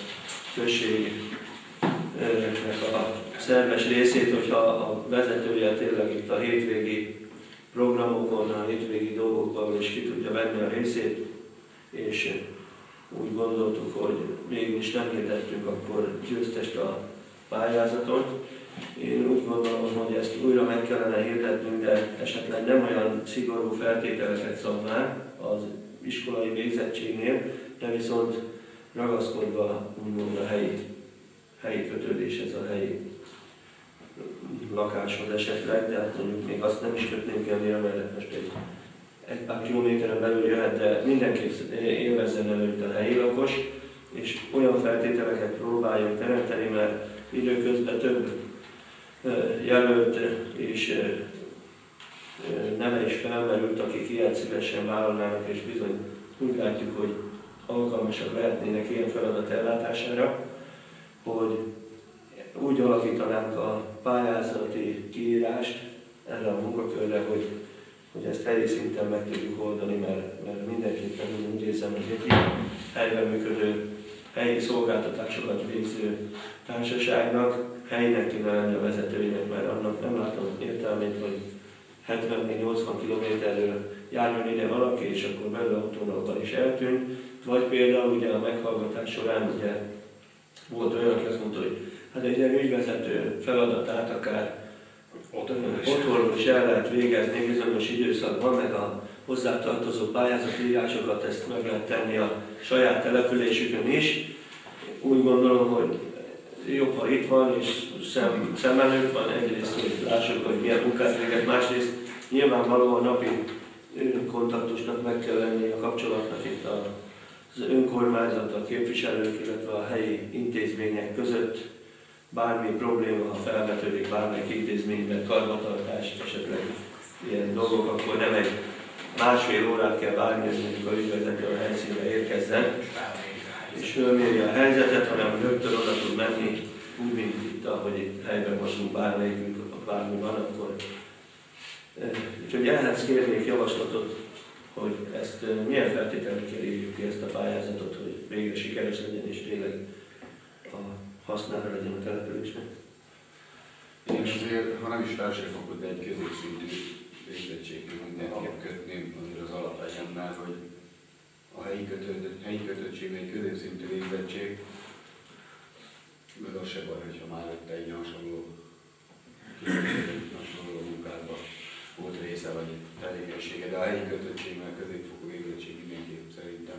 községnek a szerves részét, hogyha a vezetője tényleg itt a hétvégi programokon, a hétvégi dolgokban is ki tudja venni a részét, és úgy gondoltuk, hogy mégis nem hirdettünk akkor győztest a pályázatot. Én úgy gondolom, hogy ezt újra meg kellene hirdetnünk, de esetleg nem olyan szigorú feltételeket szabnánk az iskolai végzettségnél, de viszont ragaszkodva úgymond a helyi, helyi kötődéshez, a helyi lakáshoz esetleg, de hát mondjuk még azt nem is kötnénk el, mert most egy, egy pár kilométeren belül jöhet, de mindenképp élvezzen előtt a helyi lakos, és olyan feltételeket próbáljunk teremteni, mert időközben több jelölt és neve is felmerült, akik ilyet szívesen vállalnának, és bizony úgy látjuk, hogy alkalmasak lehetnének ilyen feladat ellátására, hogy úgy alakítanánk a pályázati kiírást erre a munkakörre, hogy hogy ezt helyi szinten meg tudjuk oldani, mert, mert mindenképpen úgy érzem, hogy egy helyben működő, helyi szolgáltatásokat végző társaságnak helynek kéne lenni a vezetőinek, mert annak nem látom értelmét, hogy hetven-nyolcvan kilométerről járjon ide valaki, és akkor belőle autónappal is eltűnt. Vagy például ugye a meghallgatás során ugye volt olyan, aki azt mondta, hogy hát egy ilyen ügyvezető feladatát akár otthonról is el lehet végezni bizonyos időszakban, meg a hozzátartozó pályázatírásokat ezt meg lehet tenni a saját településükön is. Úgy gondolom, hogy jobb, ha itt van, és szem, szem előtt van, egyrészt, hogy lássuk, hogy milyen munkát végez, másrészt nyilvánvalóan napi kontaktusnak meg kell lenni a kapcsolatnak itt az önkormányzat, a képviselők, illetve a helyi intézmények között. Bármi probléma, ha felvetődik bármelyik intézményben, karbantartás, esetleg ilyen dolgok, akkor nem egy másfél órát kell várni, hogy mondjuk a ügyvezető a helyszínre érkezzen, és fölméri a helyzetet, hanem rögtön oda tud menni, úgy, mint itt, ahogy itt helyben vagyunk, bármelyikünk, bármi van, akkor. Úgyhogy ehhez kérnék javaslatot, hogy ezt milyen feltételekkel írjuk ki ezt a pályázatot, hogy végre sikeres legyen, és tényleg a hasznára legyen a településnek. Én azért, ha nem is felsőfokú, de egy középszintű végzettségű mindenképp kötném azért az alapegyemmel, hogy a helyi, kötő, helyi kötöttség egy középszintű végzettség, meg az se baj, hogyha már ott egy hasonló, hasonló munkában volt része vagy tevékenysége, de a helyi kötöttség, meg a középfokú végzettség mindenképp szerintem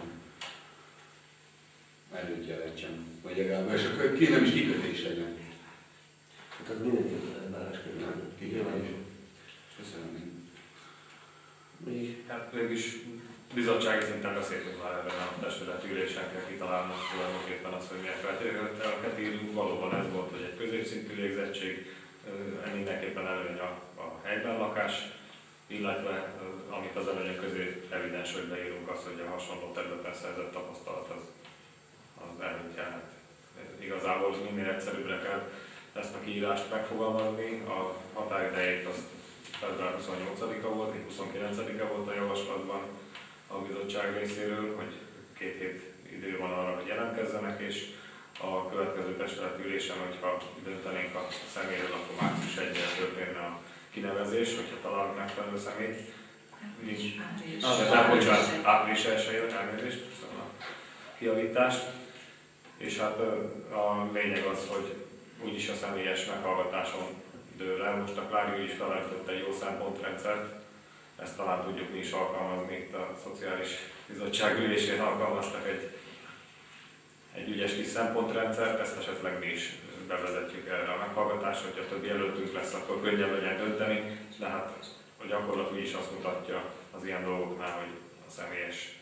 előtt jelentsen, vagy legalább, és akkor ki nem is kikötés legyen. Hát az mindenképpen elváráskönyvben. Kikötés. Köszönöm. Még? Hát mégis bizottsági szinten beszéltünk már ebben a testület ülésen, kell kitalálnunk tulajdonképpen az, hogy milyen feltételeket írunk. Valóban ez volt, hogy egy középszintű végzettség, mindenképpen előny a, a helyben lakás, illetve amit az előnyök közé evidens, hogy beírunk azt, hogy a hasonló területen szerzett tapasztalat az, az előnyt jelent. Igazából minél egyszerűbbre kell ezt a kiírást megfogalmazni. A határidejét azt február huszonnyolcadika volt, vagy huszonkilencedike volt a javaslatban a bizottság részéről, hogy két hét idő van arra, hogy jelentkezzenek, és a következő testületülésen, hogyha döntenénk a személyről, akkor március elsejére történne a kinevezés, hogyha találunk megfelelő személyt. Nincs. Ah, bocsánat, április elsejére, elnézést, köszönöm a kiavítást. És hát a lényeg az, hogy úgyis a személyes meghallgatáson dől el. Most a Klári is felállított egy jó szempontrendszert, ezt talán tudjuk mi is alkalmazni, itt a Szociális Bizottság ülésén alkalmaztak egy, egy ügyes kis szempontrendszert, ezt esetleg mi is bevezetjük erre a meghallgatásra, hogyha több jelöltünk lesz, akkor könnyebb legyen dönteni, de hát a gyakorlat úgyis azt mutatja az ilyen dolgoknál, hogy a személyes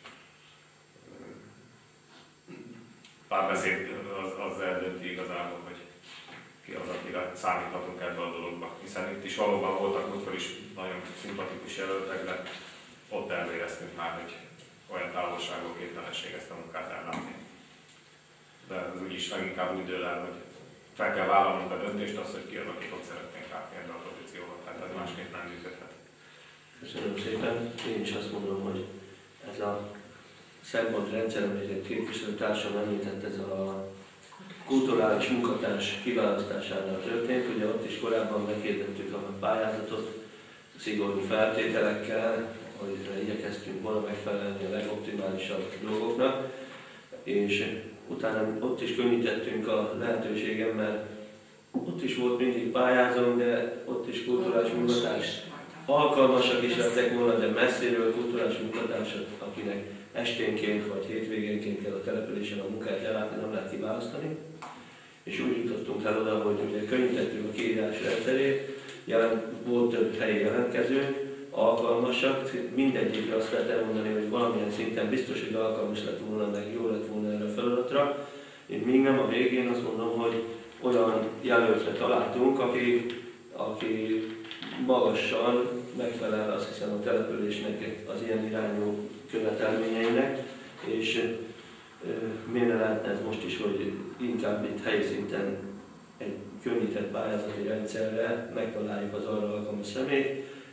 párbeszéd az, az eldönti igazából, hogy ki az, akire számíthatunk ebbe a dologba. Hiszen itt is valóban voltak múltkor is nagyon szimpatikus jelöltek, de ott elvéreztünk már, hogy olyan távolságból képtelenség ezt a munkát ellátni. De ez úgyis leginkább úgy dől el, hogy fel kell vállalnunk a döntést, az, hogy ki az, akit ott szeretnénk látni ebbe a pozícióba. Tehát ez másképp nem működhet. Köszönöm szépen. Én is azt mondom, hogy ez a szempontrendszer, amit egy képviselőtársam említett, ez a kulturális munkatárs kiválasztásánál történt. Ugye ott is korábban meghirdettük a pályázatot szigorú feltételekkel, hogy igyekeztünk volna megfelelni a legoptimálisabb dolgoknak, és utána ott is könnyítettünk a lehetőségem, mert ott is volt mindig pályázom, de ott is kulturális munkatárs alkalmasak is lettek volna, de messziről kulturális munkatársak, akinek esténként vagy hétvégénként kell a településen a munkát ellátni, nem lehet kiválasztani. És úgy jutottunk el oda, hogy ugye könnyítettük a kiírás rendszerét, jelen, volt több helyi jelentkező, alkalmasak, mindegyikre azt lehet elmondani, hogy valamilyen szinten biztos, hogy alkalmas lett volna, meg jó lett volna erre a feladatra. Én még nem a végén azt mondom, hogy olyan jelöltre találtunk, aki, aki magasan megfelel, azt hiszem, a településnek az ilyen irányú követelményeinek, és miért ne lehetne ez most is, hogy inkább itt helyi szinten egy könnyített pályázati rendszerre megtaláljuk az arra alkalmas személyt.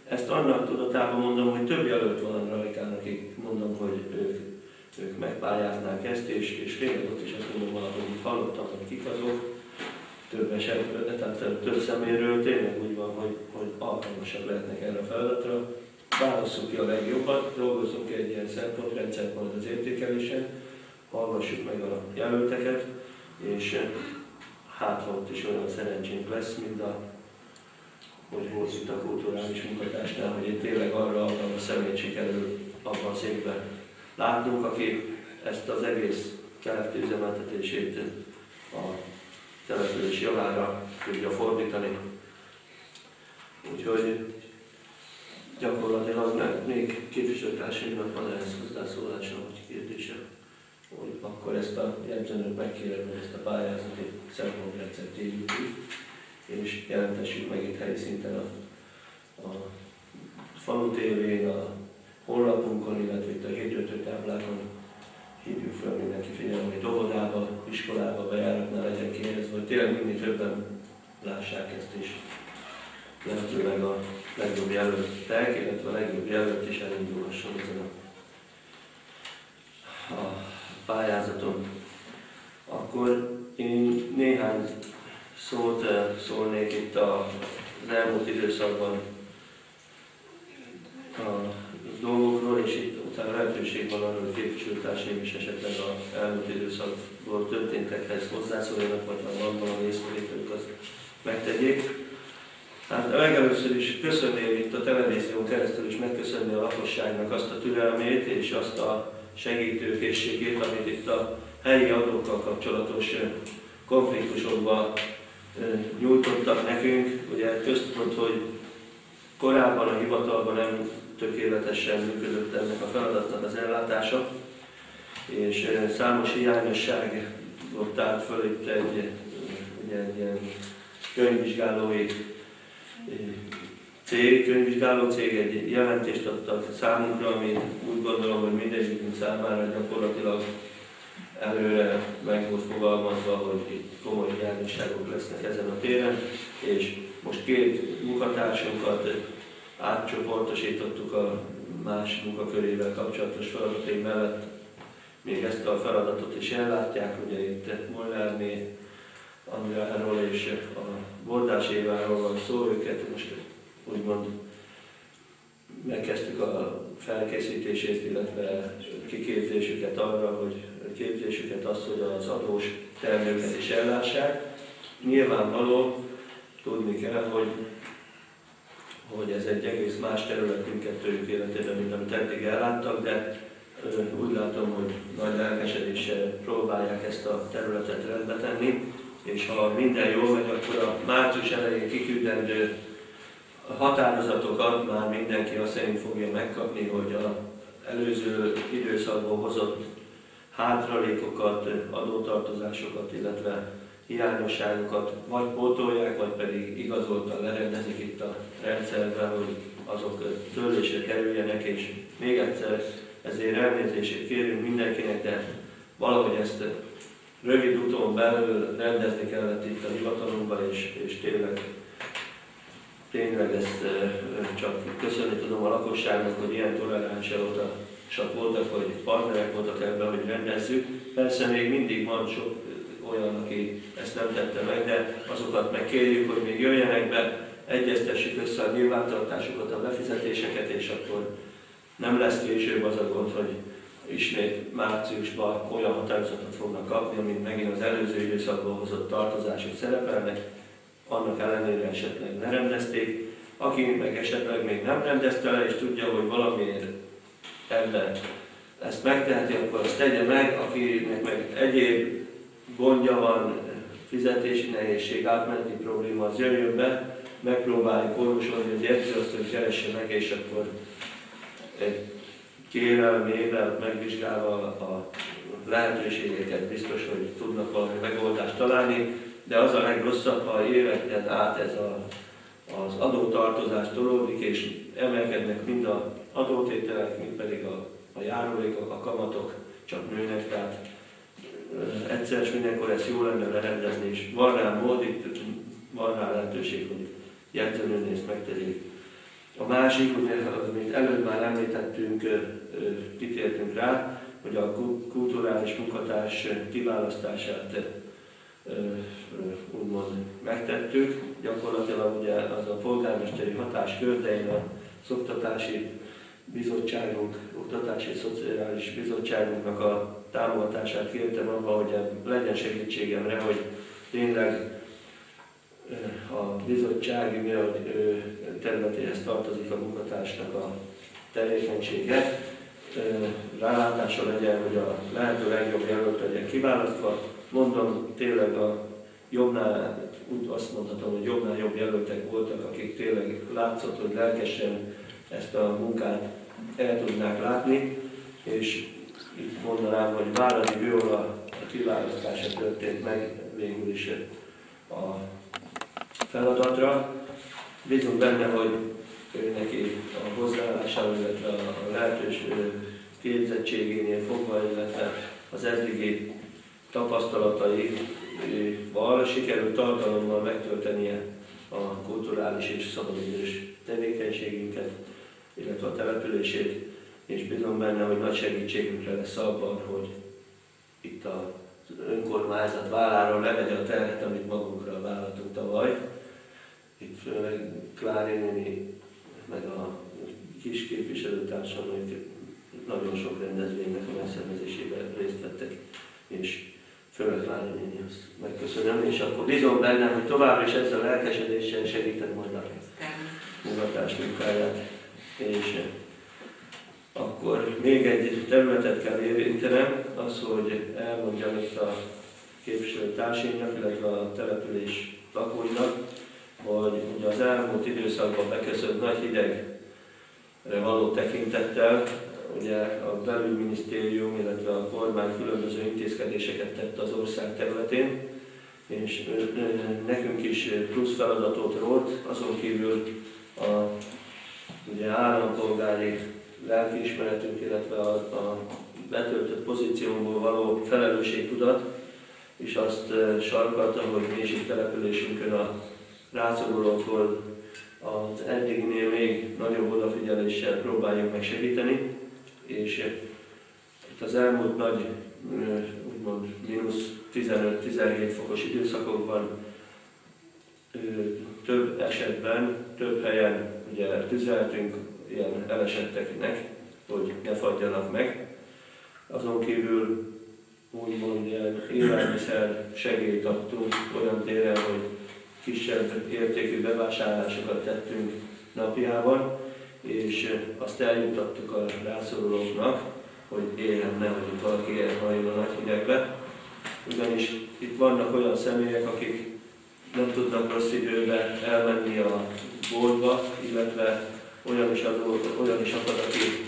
Ezt annak tudatában mondom, hogy több jelölt van rajkán, akik mondom, hogy ők, ők megpályáznák ezt, és, és tényleg ott is azt mondom, valahogy hallottam, hogy kik azok, több esetről, tehát több szeméről tényleg úgy van, hogy, hogy alkalmasak lehetnek erre a feladatra. Válasszuk ki a legjobbat, dolgozzunk ki egy ilyen szempontrendszert majd az értékelésen, hallgassuk meg a jelölteket, és hát ott is olyan szerencsénk lesz, mint a, hogy volt itt a kulturális munkatársnál, hogy egy tényleg arra a személyt sikerül abban az évben látnunk, aki ezt az egész keleti üzemeltetését a település javára tudja fordítani. Úgyhogy gyakorlatilag még képviselőtársaimnak van ehhez hozzászólása vagy kérdése, hogy akkor ezt a jegyzőnőt megkérem, hogy ezt a pályázati szempontrendszert írjuk ki, és jelentessük meg itt helyi szinten a, a falu tévén, a honlapunkon, illetve itt a hirdetőtáblákon hívjuk fel mindenki figyelme, hogy óvodába, iskolába, bejáratnál legyen kihelyezve, hogy tényleg minél többen lássák ezt is. Lehetőleg a legjobb jelöltek, illetve a legjobb jelölt is elindulhasson ezen a, a pályázaton. Akkor én néhány szót szólnék itt az elmúlt időszakban a dolgokról, és itt utána lehetőség van arra, hogy képviselőtársaim is esetleg az elmúlt időszakból történtekhez hozzászóljanak, vagy ha van valami észrevételük, azt megtegyék. Hát legelőször is köszönném itt a televízión keresztül is megköszönni a lakosságnak azt a türelmét és azt a segítőkészségét, amit itt a helyi adókkal kapcsolatos konfliktusokban nyújtottak nekünk. Ugye köztudott, hogy korábban a hivatalban nem tökéletesen működött ennek a feladatnak az ellátása, és számos hiányosságot tárt föl itt egy, egy ilyen könyvvizsgálói cég, könyvvizsgáló cég egy jelentést adtak számunkra, ami úgy gondolom, hogy mindegyikünk számára gyakorlatilag előre meg volt fogalmazva, hogy itt komoly hiányosságok lesznek ezen a téren, és most két munkatársunkat átcsoportosítottuk a más munkakörével kapcsolatos feladatai mellett, még ezt a feladatot is ellátják, ugye itt Molnárné Andráról és a Bordás Éváról van szó, őket most úgymond megkezdtük a felkészítését, illetve kiképzésüket arra, hogy képzésüket azt, hogy az adós termőket is ellássák. Nyilvánvaló, tudni kell, hogy, hogy ez egy egész más terület mindkettőjük életében, mint amit eddig elláttak, de úgy látom, hogy nagy lelkesedéssel próbálják ezt a területet rendbe tenni, és ha minden jól megy, akkor a március elején kiküldendő határozatokat már mindenki azt szerint fogja megkapni, hogy az előző időszakból hozott hátralékokat, adótartozásokat, illetve hiányosságokat vagy pótolják, vagy pedig igazoltan lerendezik itt a rendszerben, hogy azok törlésre kerüljenek, és még egyszer ezért elnézését kérünk mindenkinek, de valahogy ezt rövid úton belül rendezni kellett itt a hivatalunkban, és, és tényleg, tényleg ezt csak köszönni tudom a lakosságnak, hogy ilyen toleránsak voltak, hogy partnerek voltak ebben, hogy rendezzük. Persze még mindig van sok olyan, aki ezt nem tette meg, de azokat megkérjük, hogy még jöjjenek be, egyeztessük össze a nyilvántartásokat, a befizetéseket, és akkor nem lesz később az a gond, hogy ismét márciusban olyan határozatot fognak kapni, amint megint az előző időszakban hozott tartozások szerepelnek, annak ellenére esetleg ne rendezték. Aki meg esetleg még nem rendezte le, és tudja, hogy valamiért ebben ezt megteheti, akkor azt tegye meg, akinek meg egyéb gondja van, fizetési nehézség, átmeneti probléma, az jöjjön be, megpróbáljuk orvosolni az jegyzőasszonyt, keresse meg, és akkor egy kérelmével megvizsgálva a lehetőségeket biztos, hogy tudnak valami megoldást találni, de az a legrosszabb, ha éveken át ez a, az adótartozás tolódik, és emelkednek mind az adótételek, mind pedig a, a járulékok, a kamatok csak nőnek, tehát egyszer és mindenkor ezt jó lenne lerendezni, és van rá mód, itt van rá lehetőség, hogy jegyzőnőnél ezt megtegyék. A másik, ugye, amit előbb már említettünk, kitértünk rá, hogy a kulturális munkatárs kiválasztását úgymond megtettük. Gyakorlatilag ugye az a polgármesteri hatáskör, de én az oktatási bizottságunk, oktatási szociális bizottságunknak a támogatását kértem abban, hogy legyen segítségemre, hogy tényleg a bizottság területéhez tartozik a munkatársnak a tevékenysége, rálátása legyen, hogy a lehető legjobb jelölt legyen kiválasztva. Mondom, tényleg a jobbnál, úgy azt mondhatom, hogy jobbnál jobb jelöltek voltak, akik tényleg látszott, hogy lelkesen ezt a munkát el tudnák látni, és itt mondanám, hogy Váradi Viola a kiválasztása történt meg végül is a feladatra. Bízunk benne, hogy ő neki a hozzáállása, illetve a lehetős képzettségénél fogva, illetve az eddigi tapasztalataival sikerült tartalommal megtöltenie a kulturális és szabadidős tevékenységünket, illetve a települését, és bízom benne, hogy nagy segítségünkre lesz abban, hogy itt az önkormányzat válláról levegye a terhet, amit magunkra vállaltunk tavaly. Itt főleg Klári néni, meg a kis képviselőtársam, hogy nagyon sok rendezvénynek a megszervezésében részt vettek, és főleg Klári nénihez megköszönöm, és akkor bízom benne, hogy továbbra is ezzel a lelkesedéssel segítek majd a munkatás munkáját. És akkor még egy területet kell érintenem, az, hogy elmondjam itt a képviselőtársaimnak, illetve a település lakóinak, hogy ugye az elmúlt időszakban beköszönt nagy hidegre való tekintettel, ugye a belügyminisztérium, illetve a kormány különböző intézkedéseket tett az ország területén, és nekünk is plusz feladatot rólt, azon kívül a ugye állampolgári lelkiismeretünk, illetve a, a betöltött pozíciónkból való felelősségtudat, és azt e, sarkaltam, hogy mi is itt településünkön a rászorulókról az eddiginél még nagyobb odafigyeléssel próbáljuk meg segíteni, és itt az elmúlt nagy, úgymond mínusz tizenöt-tizenhét fokos időszakokban több esetben, több helyen ugye tüzeltünk ilyen elesetteknek, hogy ne fagyjanak meg. Azon kívül úgymond ilyen élelmiszer segélyt adtunk olyan téren, hogy kisebb értékű bevásárlásokat tettünk napjában, és azt eljutattuk a rászorulóknak, hogy éljen, nehogy valaki éljen a nagy hidegbe. Ugyanis itt vannak olyan személyek, akik nem tudnak rossz időben elmenni a boltba, illetve olyan is, adó, olyan is akad,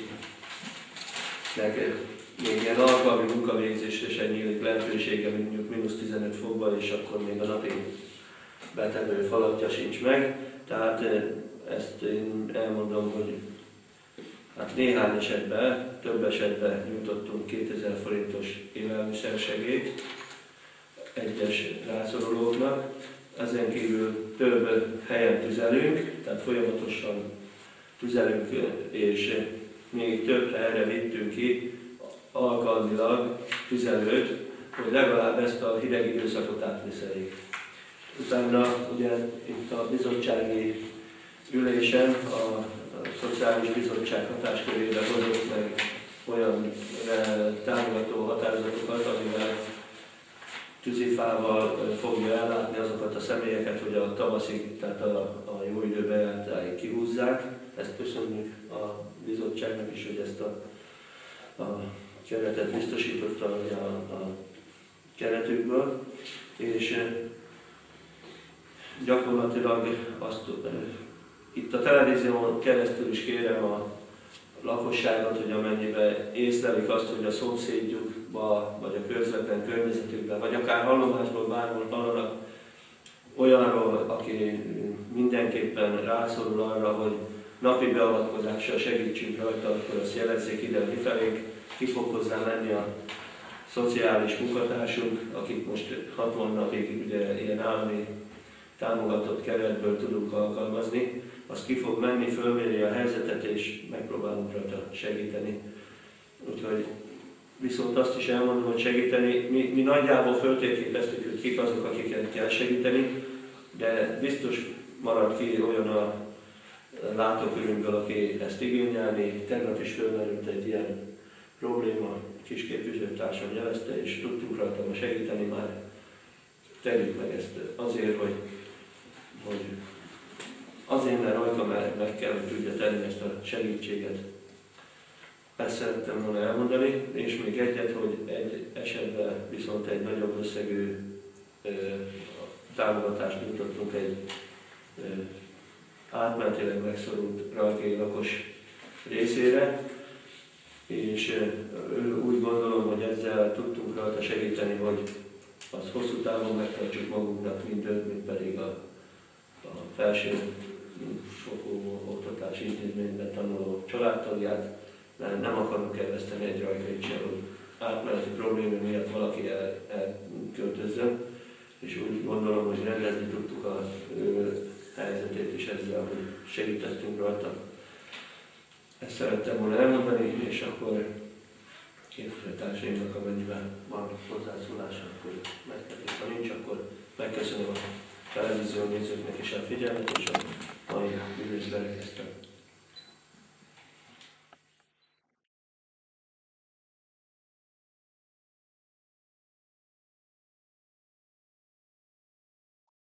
akinek még ilyen alkalmi munkavégzésre sem nyílik lehetősége, mondjuk mínusz tizenöt fokban, és akkor még a napi betevő falatja sincs meg. Tehát ezt én elmondom, hogy hát néhány esetben, több esetben nyújtottunk kétezer forintos élelmiszersegélyt egyes rászorulóknak. Ezen kívül több helyen tüzelünk, tehát folyamatosan tüzelünk, és még több helyre vittünk ki alkalmilag tüzelőt, hogy legalább ezt a hideg időszakot átviszeljék. Utána ugye itt a bizottsági ülésen a, a Szociális Bizottság hatáskörébe hozott meg olyan támogató határozatokat, amivel tűzifával fogja ellátni azokat a személyeket, hogy a tavaszig, tehát a, a jó idő bejártáig kihúzzák. Ezt köszönjük a bizottságnak is, hogy ezt a, a keretet biztosította a, a keretükből. És gyakorlatilag azt, itt a televízión keresztül is kérem a lakosságot, hogy amennyiben észlelik azt, hogy a szomszédjukba, vagy a közvetlen környezetükben, vagy akár hallomásból bárhol hallanak olyanról, aki mindenképpen rászorul arra, hogy napi beavatkozással segítsünk rajta, akkor azt jelezzék ide mifelénk, ki fog hozzá menni a szociális munkatársunk, akik most hatvan napig ugye ilyen állami támogatott keretből tudunk alkalmazni, az ki fog menni, fölméri a helyzetet, és megpróbálunk rajta segíteni. Úgyhogy viszont azt is elmondom, hogy segíteni, mi, mi nagyjából föltérképeztük, hogy kik azok, akiket kell segíteni, de biztos marad ki olyan a látókörünkből, aki ezt igényelni. Tegnap is fölmerült egy ilyen probléma, kis képviselőtársam jelezte, és tudtunk rajta segíteni már. Tegyük meg ezt azért, hogy, hogy azért, mert rajta meg, meg kell, hogy tudja tenni ezt a segítséget. Ezt szerettem volna elmondani, és még egyet, hogy egy esetben viszont egy nagyobb összegű ö, támogatást nyújtottunk egy ö, átmenetileg megszorult rajkai lakos részére, és ö, úgy gondolom, hogy ezzel tudtunk rajta segíteni, hogy az hosszú távon megtartsuk magunknak mindent, mint pedig a, a felső fokú oktatási intézményben tanuló családtagját. Nem akarunk elveszteni egy rajkait sem, hogy átmeneti probléma miatt valaki el, elköltözzön, és úgy gondolom, hogy rendezni tudtuk a ő helyzetét is ezzel, hogy segítettünk rajta. Ezt szerettem volna elmondani, és akkor képviselőtársaimnak, amennyiben van hozzászólása, akkor megkezdjük. Ha nincs, akkor megköszönöm a televízió nézőknek is a figyelmet, és a mai ülést berekeztem.